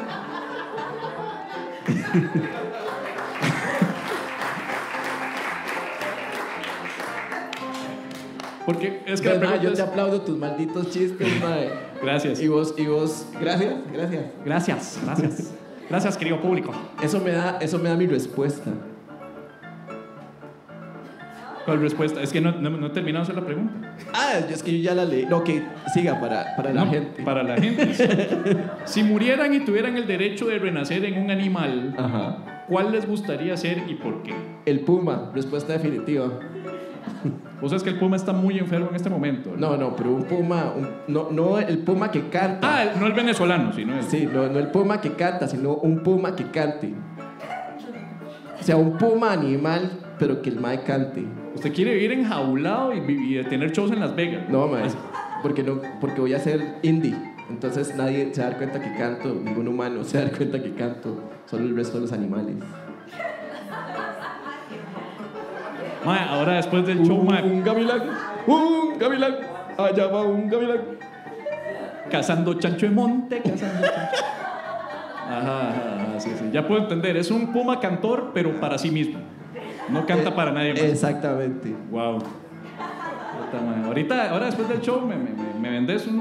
Porque es que la pregunta yo te es... aplaudo tus malditos chistes, mae. Gracias. Y vos, gracias. Gracias, querido público. Eso me da mi respuesta. ¿Cuál respuesta? Es que no he terminado de hacer la pregunta. Es que yo ya la leí. No, que siga para la No, gente. Para la gente. Si murieran y tuvieran el derecho de renacer en un animal, Ajá. ¿cuál les gustaría ser y por qué? El Puma, respuesta definitiva. Vos sabes que el Puma está muy enfermo en este momento, ¿no? No, pero un Puma, no el Puma que canta. No el venezolano, sino el... Sí, no el Puma que canta, sino un Puma que cante. O sea, un Puma animal, pero que el mae cante. ¿Usted quiere vivir enjaulado y tener shows en Las Vegas? No, mae, porque voy a ser indie. Entonces nadie se va a dar cuenta que canto, ningún humano se va a dar cuenta que canto, solo el resto de los animales. Mae, ahora después del show, mae, Un gavilán, allá va un gavilán. cazando chancho de monte, cazando chancho. Ajá, sí. Ya puedo entender, es un Puma cantor, pero para sí mismo. No canta para nadie más. Exactamente. Wow. Ahora después del show me vendes unos.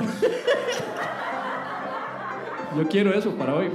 Yo quiero eso para hoy.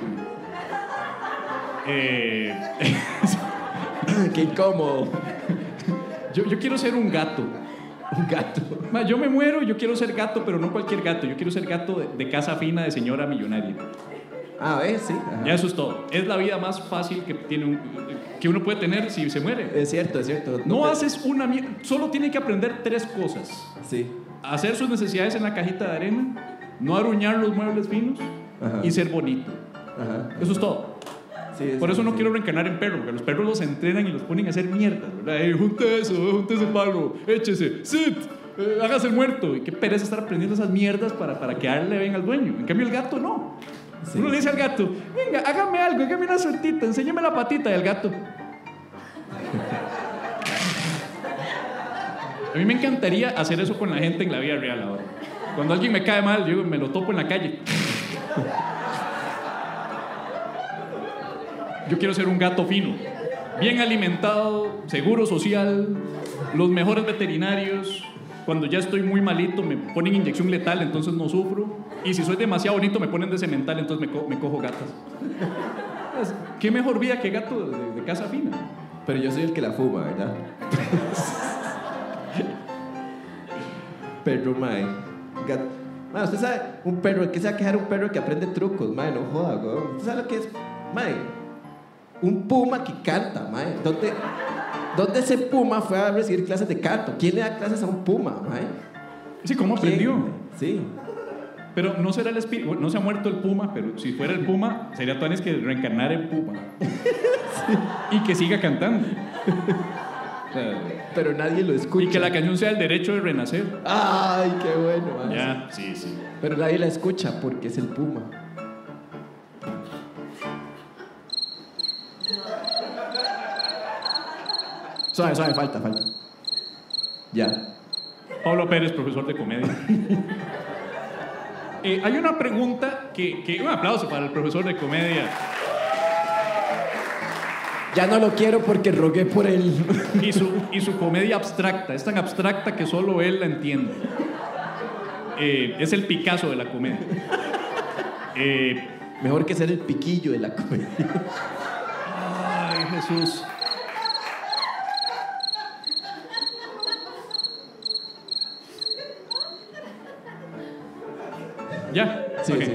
Qué incómodo. Yo quiero ser un gato. Un gato. Ma, yo me muero, yo quiero ser gato, pero no cualquier gato. Yo quiero ser gato de casa fina, de señora millonaria. ¿Ves? Sí. Ajá. Ya eso es todo. Es la vida más fácil que uno puede tener si se muere. Es cierto. No haces una mierda. Solo tiene que aprender 3 cosas. Sí. Hacer sus necesidades en la cajita de arena, no aruñar los muebles finos y ser bonito. Ajá. Eso es todo. Sí, Por eso no quiero reencarnar en perro, porque los perros los entrenan y los ponen a hacer mierda, ¿verdad? Junte ese palo, échese, sit, hágase el muerto. Y qué pereza estar aprendiendo esas mierdas para quedarle bien al dueño. En cambio el gato no. Sí. Uno le dice al gato, venga, hágame algo, hágame una sueltita, enséñame la patita del gato. A mí me encantaría hacer eso con la gente en la vida real ahora. Cuando alguien me cae mal, yo me lo topo en la calle. Yo quiero ser un gato fino, bien alimentado, seguro social, los mejores veterinarios. Cuando ya estoy muy malito me ponen inyección letal, entonces no sufro. Y si soy demasiado bonito me ponen de cemental, entonces me cojo gatas. ¿Qué mejor vida que gato de casa fina? Pero yo soy el que la fuma, ¿verdad? Perro, mae. Mae, usted sabe, un perro, ¿qué se va a quejar un perro que aprende trucos, mae? No joda, güey. ¿Usted sabe lo que es, mae? Un puma que canta, mae. ¿Dónde ese puma fue a recibir clases de canto? ¿Quién le da clases a un puma, mae? Sí, ¿cómo aprendió? Sí. Pero no será el espíritu, no se ha muerto el puma, pero si fuera el puma, sería Tuanis que reencarnar en puma. Sí. Y que siga cantando. O sea, Pero nadie lo escucha. y que la canción sea el derecho de renacer. Ay, qué bueno, mae. Ya, sí, sí. Pero nadie la escucha porque es el puma. Suave, falta. Ya. Pablo Pérez, profesor de comedia. Hay una pregunta que un aplauso para el profesor de comedia. Ya no lo quiero porque rogué por él. Y su comedia abstracta, es tan abstracta que solo él la entiende. Es el Picasso de la comedia. Mejor que ser el piquillo de la comedia. Ay, Jesús. ¿Ya? Sí, Ok. sí.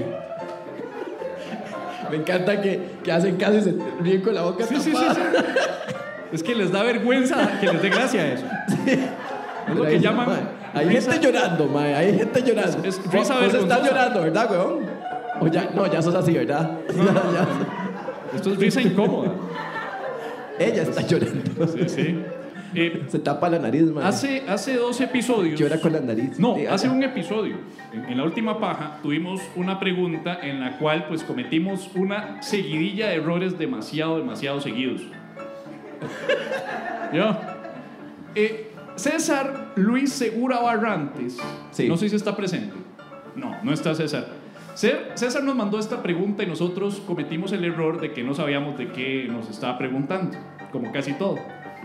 Me encanta que hacen caso y se ríen con la boca Sí. tapada. Es que les da vergüenza que les dé gracia eso. Es lo Pero que ahí, llaman mae, hay risa- gente llorando, mae. Hay gente llorando. Es risa Vos estás vergonzosa. llorando, ¿verdad, weón? O ya, no, ya sos así, ¿verdad? Ya. Esto es risa incómoda. Ella está llorando. Sí. Se tapa la nariz, mae. Hace 2 episodios. Llora con la nariz. No, Sí, hace ya. un episodio. En la última paja tuvimos una pregunta en la cual pues cometimos una seguidilla de errores demasiado seguidos. ¿Ya? César Luis Segura Barrantes. Sí. No sé si está presente. No está César. César nos mandó esta pregunta y nosotros cometimos el error de que no sabíamos de qué nos estaba preguntando, como casi todo.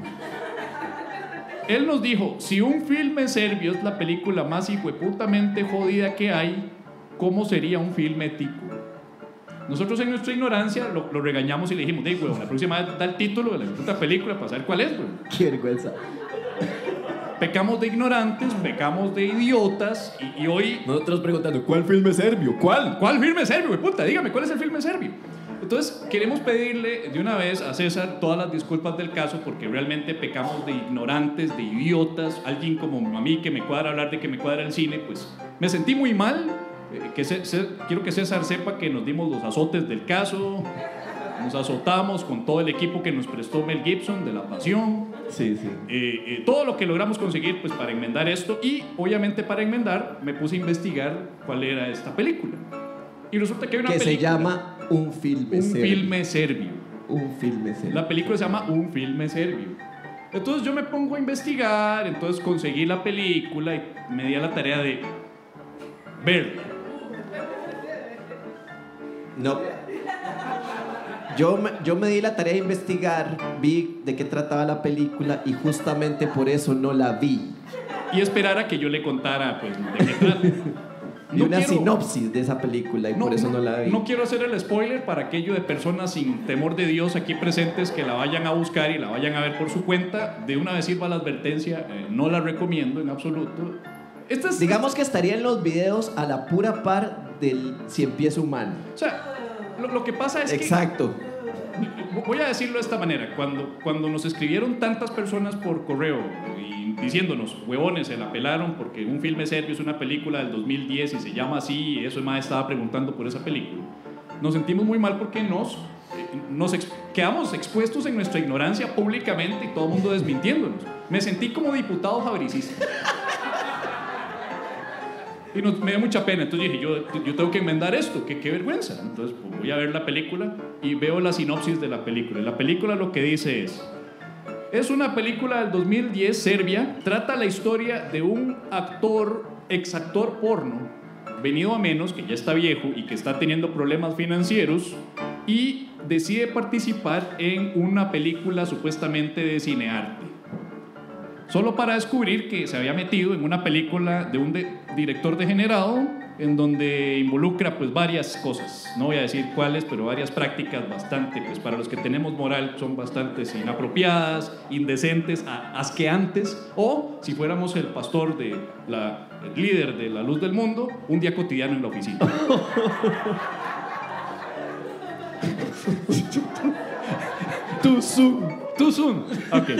Él nos dijo, si un filme serbio es la película más hijueputamente jodida que hay, ¿cómo sería un filme tico? Nosotros en nuestra ignorancia lo regañamos y le dijimos, hey, weón, la próxima vez da el título de la puta película para saber cuál es, weón. Qué vergüenza. Pecamos de ignorantes, pecamos de idiotas y hoy... Nosotros preguntando, ¿cuál filme serbio? ¿Cuál? ¿Cuál filme serbio, güey? Puta? Dígame, ¿cuál es el filme serbio? Entonces, queremos pedirle de una vez a César todas las disculpas del caso porque realmente pecamos de ignorantes, de idiotas. Alguien como a mí que me cuadra hablar de que me cuadra el cine, pues me sentí muy mal. Quiero que César sepa que nos dimos los azotes del caso. Nos azotamos con todo el equipo que nos prestó Mel Gibson de La Pasión. Sí. Todo lo que logramos conseguir pues para enmendar esto, y obviamente para enmendar me puse a investigar cuál era esta película y resulta que hay una Que película, se llama Un filme serbio. filme serbio. Un filme serbio. La película se llama Un filme serbio. Entonces yo me pongo a investigar, entonces conseguí la película y me di a la tarea de verla. No. Yo me di la tarea de investigar, vi de qué trataba la película y justamente por eso no la vi. Y esperar a que yo le contara pues de qué trata. Vi una sinopsis de esa película y por eso no la vi. No quiero hacer el spoiler para aquello de personas sin temor de Dios aquí presentes que la vayan a buscar y la vayan a ver por su cuenta. De una vez sirva la advertencia, no la recomiendo en absoluto. Digamos que estaría en los videos a la pura par del Cien Pies Humano. O sea, lo que pasa es Exacto. que... Voy a decirlo de esta manera. Cuando nos escribieron tantas personas por correo y diciéndonos, huevones, se la pelaron porque Un filme serbio es una película del 2010 y se llama así, y eso más estaba preguntando por esa película, nos sentimos muy mal porque quedamos expuestos en nuestra ignorancia públicamente y todo el mundo desmintiéndonos. Me sentí como diputado jabricista. Y me dio mucha pena, entonces dije, yo tengo que enmendar esto, qué vergüenza. Entonces pues, voy a ver la película y veo la sinopsis de la película. La película lo que dice es una película del 2010, Serbia, trata la historia de un exactor porno, venido a menos, que ya está viejo y que está teniendo problemas financieros y decide participar en una película supuestamente de cinearte. Solo para descubrir que se había metido en una película de un director degenerado en donde involucra pues varias cosas, no voy a decir cuáles, pero varias prácticas bastante, pues para los que tenemos moral son bastante inapropiadas, indecentes, asqueantes, o si fuéramos el pastor el líder de la luz del mundo, un día cotidiano en la oficina. Too soon. Okay.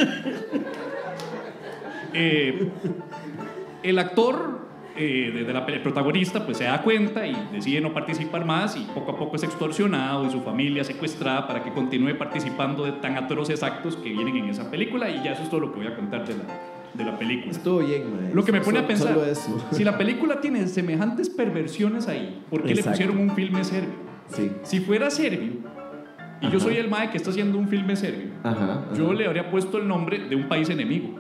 El actor el protagonista pues se da cuenta y decide no participar más y poco a poco es extorsionado y su familia secuestrada para que continúe participando de tan atroces actos que vienen en esa película, y ya eso es todo lo que voy a contar de la película. Estuvo bien, man. Lo que me pone a pensar, solo eso. Si la película tiene semejantes perversiones ahí, ¿por qué le pusieron un filme serbio? Sí. Si fuera serbio y yo soy el mae que está haciendo un filme serbio, yo le habría puesto el nombre de un país enemigo.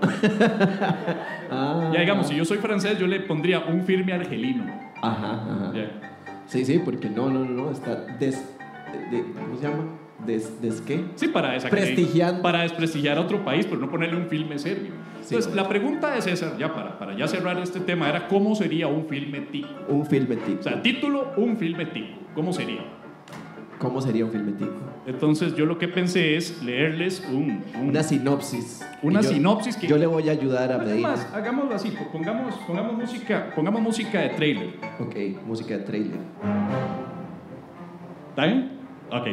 Ya digamos, si yo soy francés, yo le pondría un filme argelino. Ya. Sí, porque no, está ¿cómo se llama? ¿Qué? Sí, para desprestigiar a otro país, pero no ponerle un filme serbio. Entonces, la pregunta de César, ya para ya cerrar este tema, era ¿cómo sería un filme tico? Un filme tico. O sea, título, un filme tico. ¿Cómo sería? ¿Cómo sería un filme tico? Entonces yo lo que pensé es leerles una sinopsis. Sinopsis que yo le voy a ayudar a medir. Además, hagámoslo así, pongamos música de trailer. Ok, música de trailer. ¿Está bien? Ok.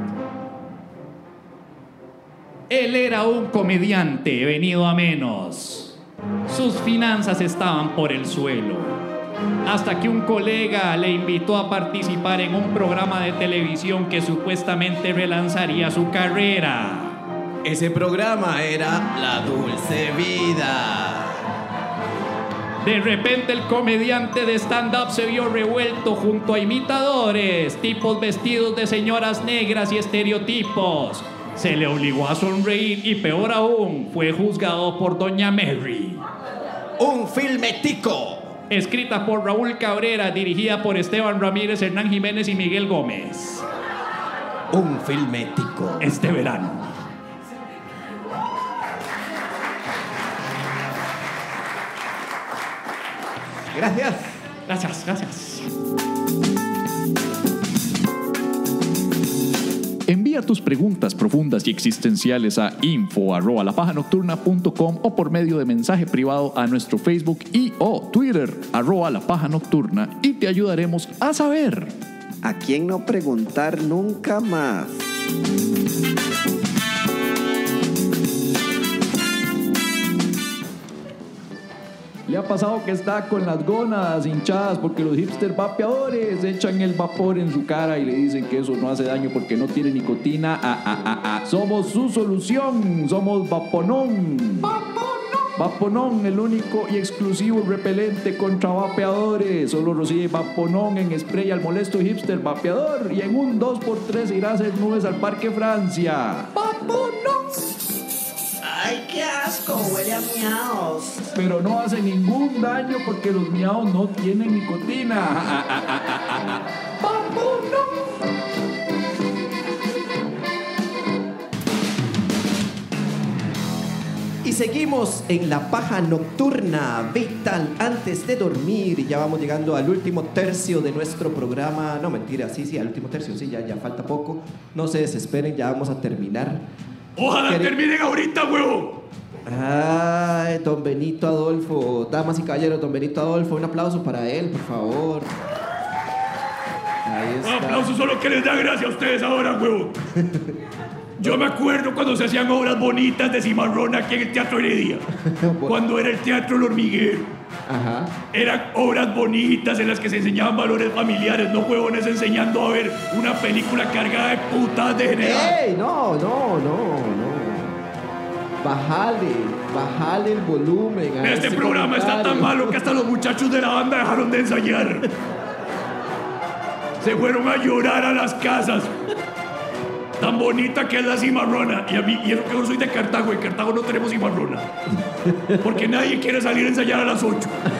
Él era un comediante venido a menos. Sus finanzas estaban por el suelo. Hasta que un colega le invitó a participar en un programa de televisión que supuestamente relanzaría su carrera. Ese programa era La Dulce Vida. De repente el comediante de stand-up se vio revuelto junto a imitadores, tipos vestidos de señoras negras y estereotipos. Se le obligó a sonreír y peor aún, fue juzgado por Doña Mary. Un filme tico. Escrita por Raúl Cabrera, dirigida por Esteban Ramírez, Hernán Jiménez y Miguel Gómez. Un filme tico. Este verano. Gracias. Envía tus preguntas profundas y existenciales a info@lapajanocturna.com o por medio de mensaje privado a nuestro Facebook o Twitter @lapajanocturna y te ayudaremos a saber a quién no preguntar nunca más. Le ha pasado que está con las gónadas hinchadas porque los hipster vapeadores echan el vapor en su cara y le dicen que eso no hace daño porque no tiene nicotina. Somos su solución, somos Vaponón. Vaponón, el único y exclusivo repelente contra vapeadores. Solo recibe Vaponón en spray al molesto hipster vapeador y en un 2x3 irá a hacer nubes al Parque Francia. ¡Vaponón! ¡Ay, qué asco! Huele a miaos. Pero no hace ningún daño porque los miaos no tienen nicotina. ¡Vaponón! Y seguimos en La Paja Nocturna, vital antes de dormir. Ya vamos llegando al último tercio de nuestro programa. No, mentira, sí, al último tercio, sí, ya falta poco. No se desesperen, ya vamos a terminar. ¡Ojalá terminen ahorita, huevo! Ay, don Benito Adolfo, damas y caballeros, don Benito Adolfo, un aplauso para él, por favor. Ahí está. Un aplauso solo que les da gracia a ustedes ahora, huevo. Yo me acuerdo cuando se hacían obras bonitas de cimarrón aquí en el Teatro Heredia. Cuando era el Teatro El Hormiguero. Ajá. Eran obras bonitas en las que se enseñaban valores familiares, no huevones enseñando a ver una película cargada de putas de general. ¡Ey! No. Bajale el volumen. a Este ese programa está tan comentario. malo que hasta los muchachos de la banda dejaron de ensayar. Se fueron a llorar a las casas. Tan bonita que es la cimarrona. Y eso que yo soy de Cartago. En Cartago no tenemos cimarrona. Porque nadie quiere salir a ensayar a las 8.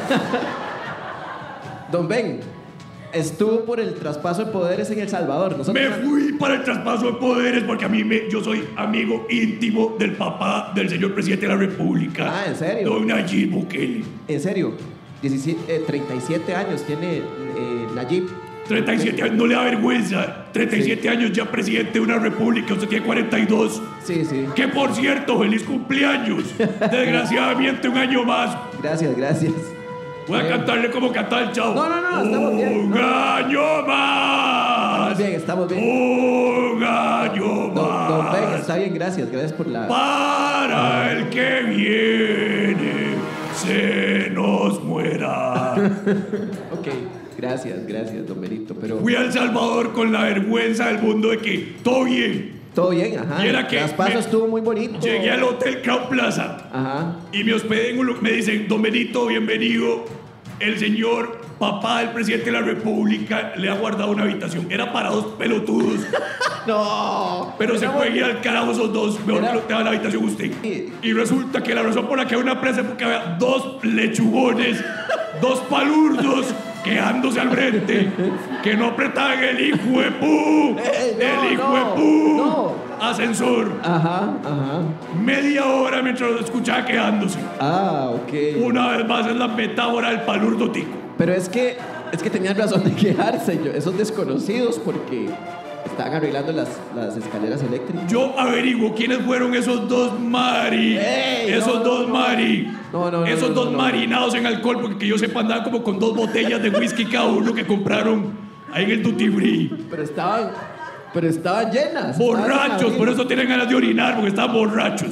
Don Ben, estuvo por el traspaso de poderes en El Salvador. Me fui para el traspaso de poderes porque yo soy amigo íntimo del papá del señor presidente de la República. Ah, ¿en serio? Don Nayib Bukele. En serio, 37 años tiene Nayib. 37 años, no le da vergüenza. 37 años ya presidente de una república, usted tiene 42. Sí, sí. Que por cierto, feliz cumpleaños. Desgraciadamente un año más. Gracias. Voy a cantarle como cantaba el Chavo. No, estamos bien. Un año más. Estamos bien. Un año más. Don Ben, está bien, gracias por la... Para el que viene, se nos muera. Ok, gracias, don Benito, pero... Fui a El Salvador con la vergüenza del mundo de que todo bien. Todo bien, ajá. Y era que el traspaso estuvo muy bonito. Llegué al Hotel Crown Plaza. Ajá. Y me hospedé me dicen, don Benito, bienvenido. El señor papá del presidente de la República le ha guardado una habitación. Era para 2 pelotudos. No. Pero se pueden ir al carajo esos 2. Mejor que lo tenga en la habitación usted. Y resulta que la razón por la que hay una presa es porque había 2 lechugones, 2 palurdos quejándose al frente que no apretaban el hijo de pu. El hijo de pu. No. Ascensor. Ajá. Media hora mientras los escuchaba quejándose. Ah, ok. Una vez más es la metáfora del palurdo tico. Pero es que tenían razón de quejarse, esos desconocidos, porque estaban arreglando las escaleras eléctricas. Yo averiguo quiénes fueron esos 2 mari. Esos dos mari. Esos dos marinados en alcohol, porque que yo sepa andaban como con 2 botellas de whisky cada uno que compraron ahí en el Duty Free. Pero estaban llenas. Borrachos, por eso tienen ganas de orinar, porque estaban borrachos.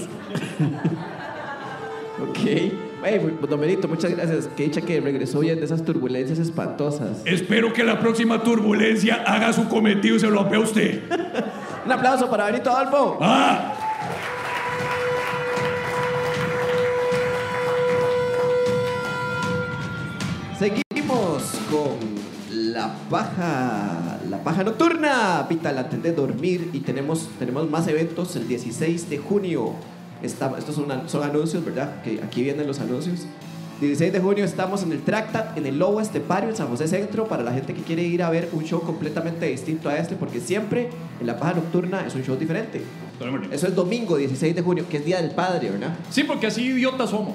Ok. Hey, don Benito, muchas gracias. Que dicha que regresó bien de esas turbulencias espantosas. Espero que la próxima turbulencia haga su cometido y se lo apea a usted. Un aplauso para Benito Adolfo. ¡Ah! Seguimos con la paja nocturna, vital antes de dormir, y tenemos más eventos el 16 de junio. Estos son anuncios, ¿verdad? Que aquí vienen los anuncios. 16 de junio estamos en el Tractat, en el Lobo Estepario, en San José Centro, para la gente que quiere ir a ver un show completamente distinto a este, porque siempre en la paja nocturna es un show diferente. Eso es domingo 16 de junio, que es Día del Padre, ¿verdad? Sí, porque así idiotas somos.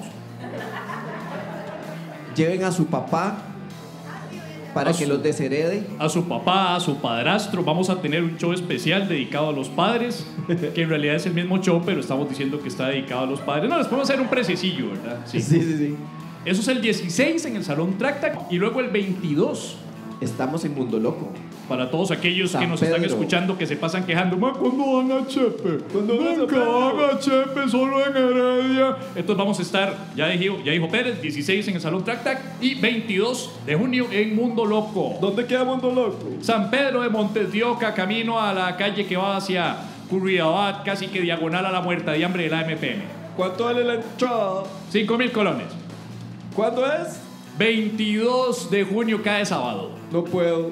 Lleven a su papá para que los desherede. A su papá, a su padrastro. Vamos a tener un show especial dedicado a los padres, que en realidad es el mismo show, pero estamos diciendo que está dedicado a los padres. No, les podemos hacer un prececillo, ¿verdad? Sí. Eso es el 16 en el Salón Tractac, y luego el 22. Estamos en Mundo Loco. Para todos aquellos San que nos Pedro. están escuchando, que se pasan quejando, ¿cuándo van a Chepe? Nunca van a Chepe, solo en Heredia. Entonces vamos a estar, ya dijo Pérez, 16 en el Salón Tractac y 22 de junio en Mundo Loco. ¿Dónde queda Mundo Loco? San Pedro de Montes de Oca, camino a la calle que va hacia Curridabat, casi que diagonal a la muerta de hambre de la MPM. ¿Cuánto vale la entrada? 5,000 colones. ¿Cuándo es? 22 de junio, cada sábado. No puedo.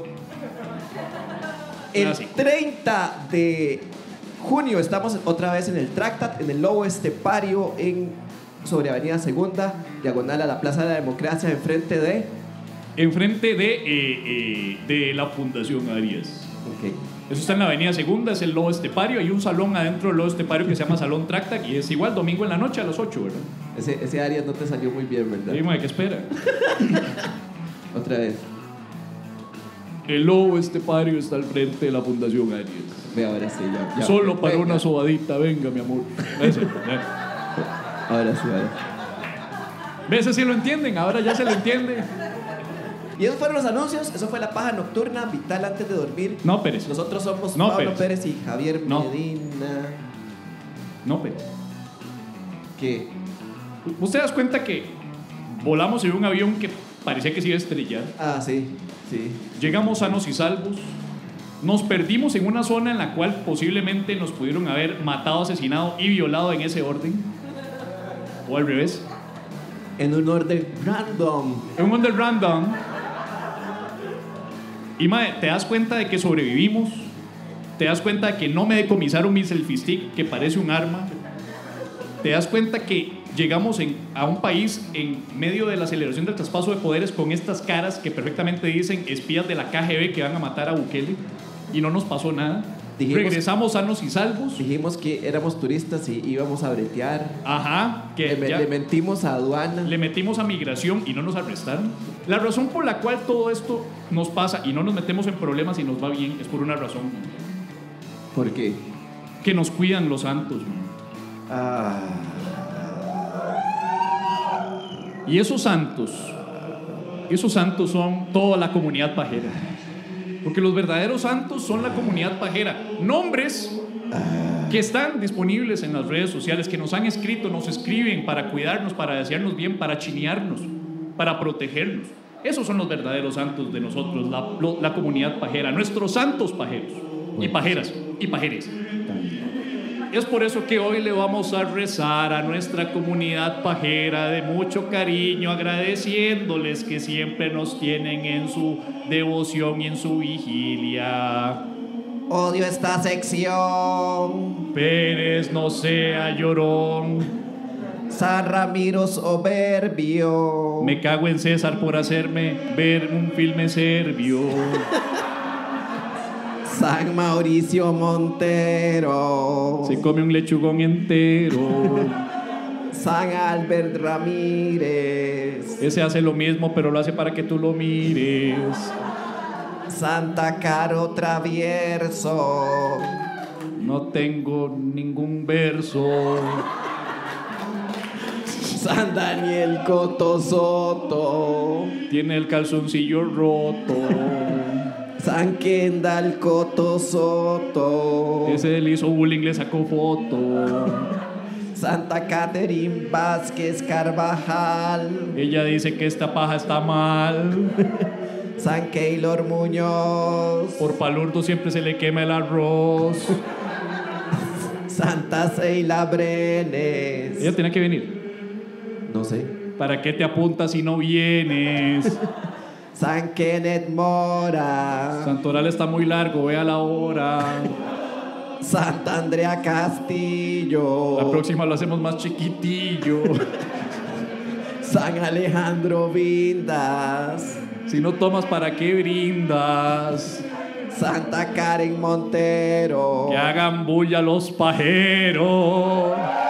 El Así. 30 de junio estamos otra vez en el Tractat, en el Lobo Estepario, sobre Avenida Segunda, diagonal a la Plaza de la Democracia, enfrente de la Fundación Arias. Ok. Eso está en la Avenida Segunda, es el Lobo Estepario. Hay un salón adentro del Lobo Estepario que se llama Salón Tractac y es igual domingo en la noche a las 8, ¿verdad? Ese Arias no te salió muy bien, ¿verdad? Sí, mae, ¿qué espera? Otra vez. El Lobo Estepario está al frente de la Fundación Arias. Ve, ahora sí, ya. Solo para Venga. una sobadita, venga, mi amor. Ese, Ahora sí. ¿Ves? Si lo entienden, ahora ya se lo entiende. Y esos fueron los anuncios. Eso fue la paja nocturna, vital antes de dormir. No, Pérez. Nosotros somos No, Pablo Pérez. Pérez y Javier No. Medina. No, Pérez. ¿Qué? ¿Usted das cuenta que volamos en un avión que parecía que se iba a estrellar? Ah, sí. Llegamos sanos y salvos. Nos perdimos en una zona en la cual posiblemente nos pudieron haber matado, asesinado y violado en ese orden. O al revés. En un orden random. En un del random. Y mae, te das cuenta de que sobrevivimos. Te das cuenta de que no me decomisaron mi selfie stick, que parece un arma. Te das cuenta que llegamos a un país en medio de la aceleración del traspaso de poderes con estas caras que perfectamente dicen espías de la KGB que van a matar a Bukele. Y no nos pasó nada. Regresamos sanos y salvos. Dijimos que éramos turistas y íbamos a bretear. Ajá. Que Le mentimos a aduana. Le metimos a migración y no nos arrestaron. La razón por la cual todo esto nos pasa y no nos metemos en problemas y nos va bien es por una razón. ¿Por qué? Que nos cuidan los santos. Y esos santos son toda la comunidad pajera. Porque los verdaderos santos son la comunidad pajera. Nombres que están disponibles en las redes sociales, que nos han escrito, nos escriben para cuidarnos, para desearnos bien, para chinearnos, para protegernos. Esos son los verdaderos santos de nosotros, la comunidad pajera, nuestros santos pajeros y pajeras y pajeres. Es por eso que hoy le vamos a rezar a nuestra comunidad pajera de mucho cariño, agradeciéndoles que siempre nos tienen en su devoción y en su vigilia. Odio esta sección. Pérez no sea llorón. San Ramiro soberbio. Me cago en César por hacerme ver un filme serbio. San Mauricio Montero. Se come un lechugón entero. San Albert Ramírez. Ese hace lo mismo, pero lo hace para que tú lo mires. Santa Caro Travieso. No tengo ningún verso. San Daniel Coto Soto. Tiene el calzoncillo roto. San Kendall Coto Soto. Ese le hizo bullying, le sacó foto. Santa Catherine Vázquez Carvajal. Ella dice que esta paja está mal. San Keylor Muñoz. Por palurdo siempre se le quema el arroz. Santa Seila Brenes. Ella tenía que venir. No sé. ¿Para qué te apuntas si no vienes? San Kenneth Mora. Santoral está muy largo, vea la hora. Santa Andrea Castillo. La próxima lo hacemos más chiquitillo. San Alejandro Vindas. Si no tomas, ¿para qué brindas? Santa Karen Montero. Que hagan bulla los pajeros.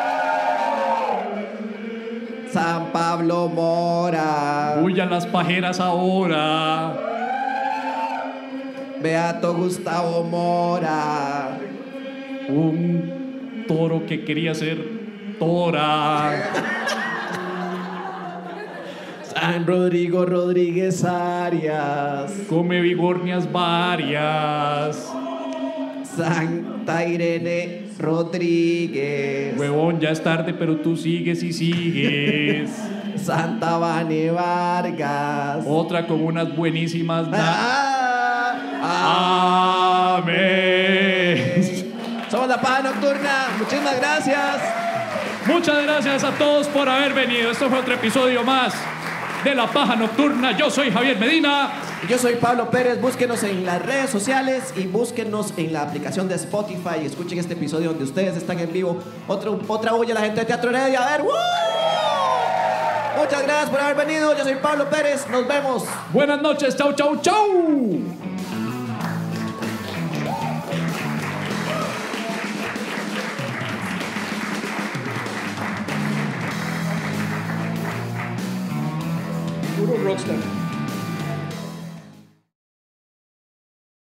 San Pablo Mora. Bullan las pajeras ahora. Beato Gustavo Mora. Un toro que quería ser tora. San Rodrigo Rodríguez Arias. Come vigornias varias. Santa Irene Rodríguez. Huevón, ya es tarde, pero tú sigues y sigues. Santa Vane Vargas. Otra con unas buenísimas. Amén. Somos La Paja Nocturna. Muchísimas gracias. Muchas gracias a todos por haber venido. Esto fue otro episodio más de La Paja Nocturna. Yo soy Javier Medina. Yo soy Pablo Pérez. Búsquenos en las redes sociales y búsquenos en la aplicación de Spotify. Escuchen este episodio donde ustedes están en vivo. Otra bulla a la gente de Teatro Heredia. A ver, ¡woo! Muchas gracias por haber venido. Yo soy Pablo Pérez. Nos vemos. Buenas noches. Chau, chau, chau. Puro rockstar.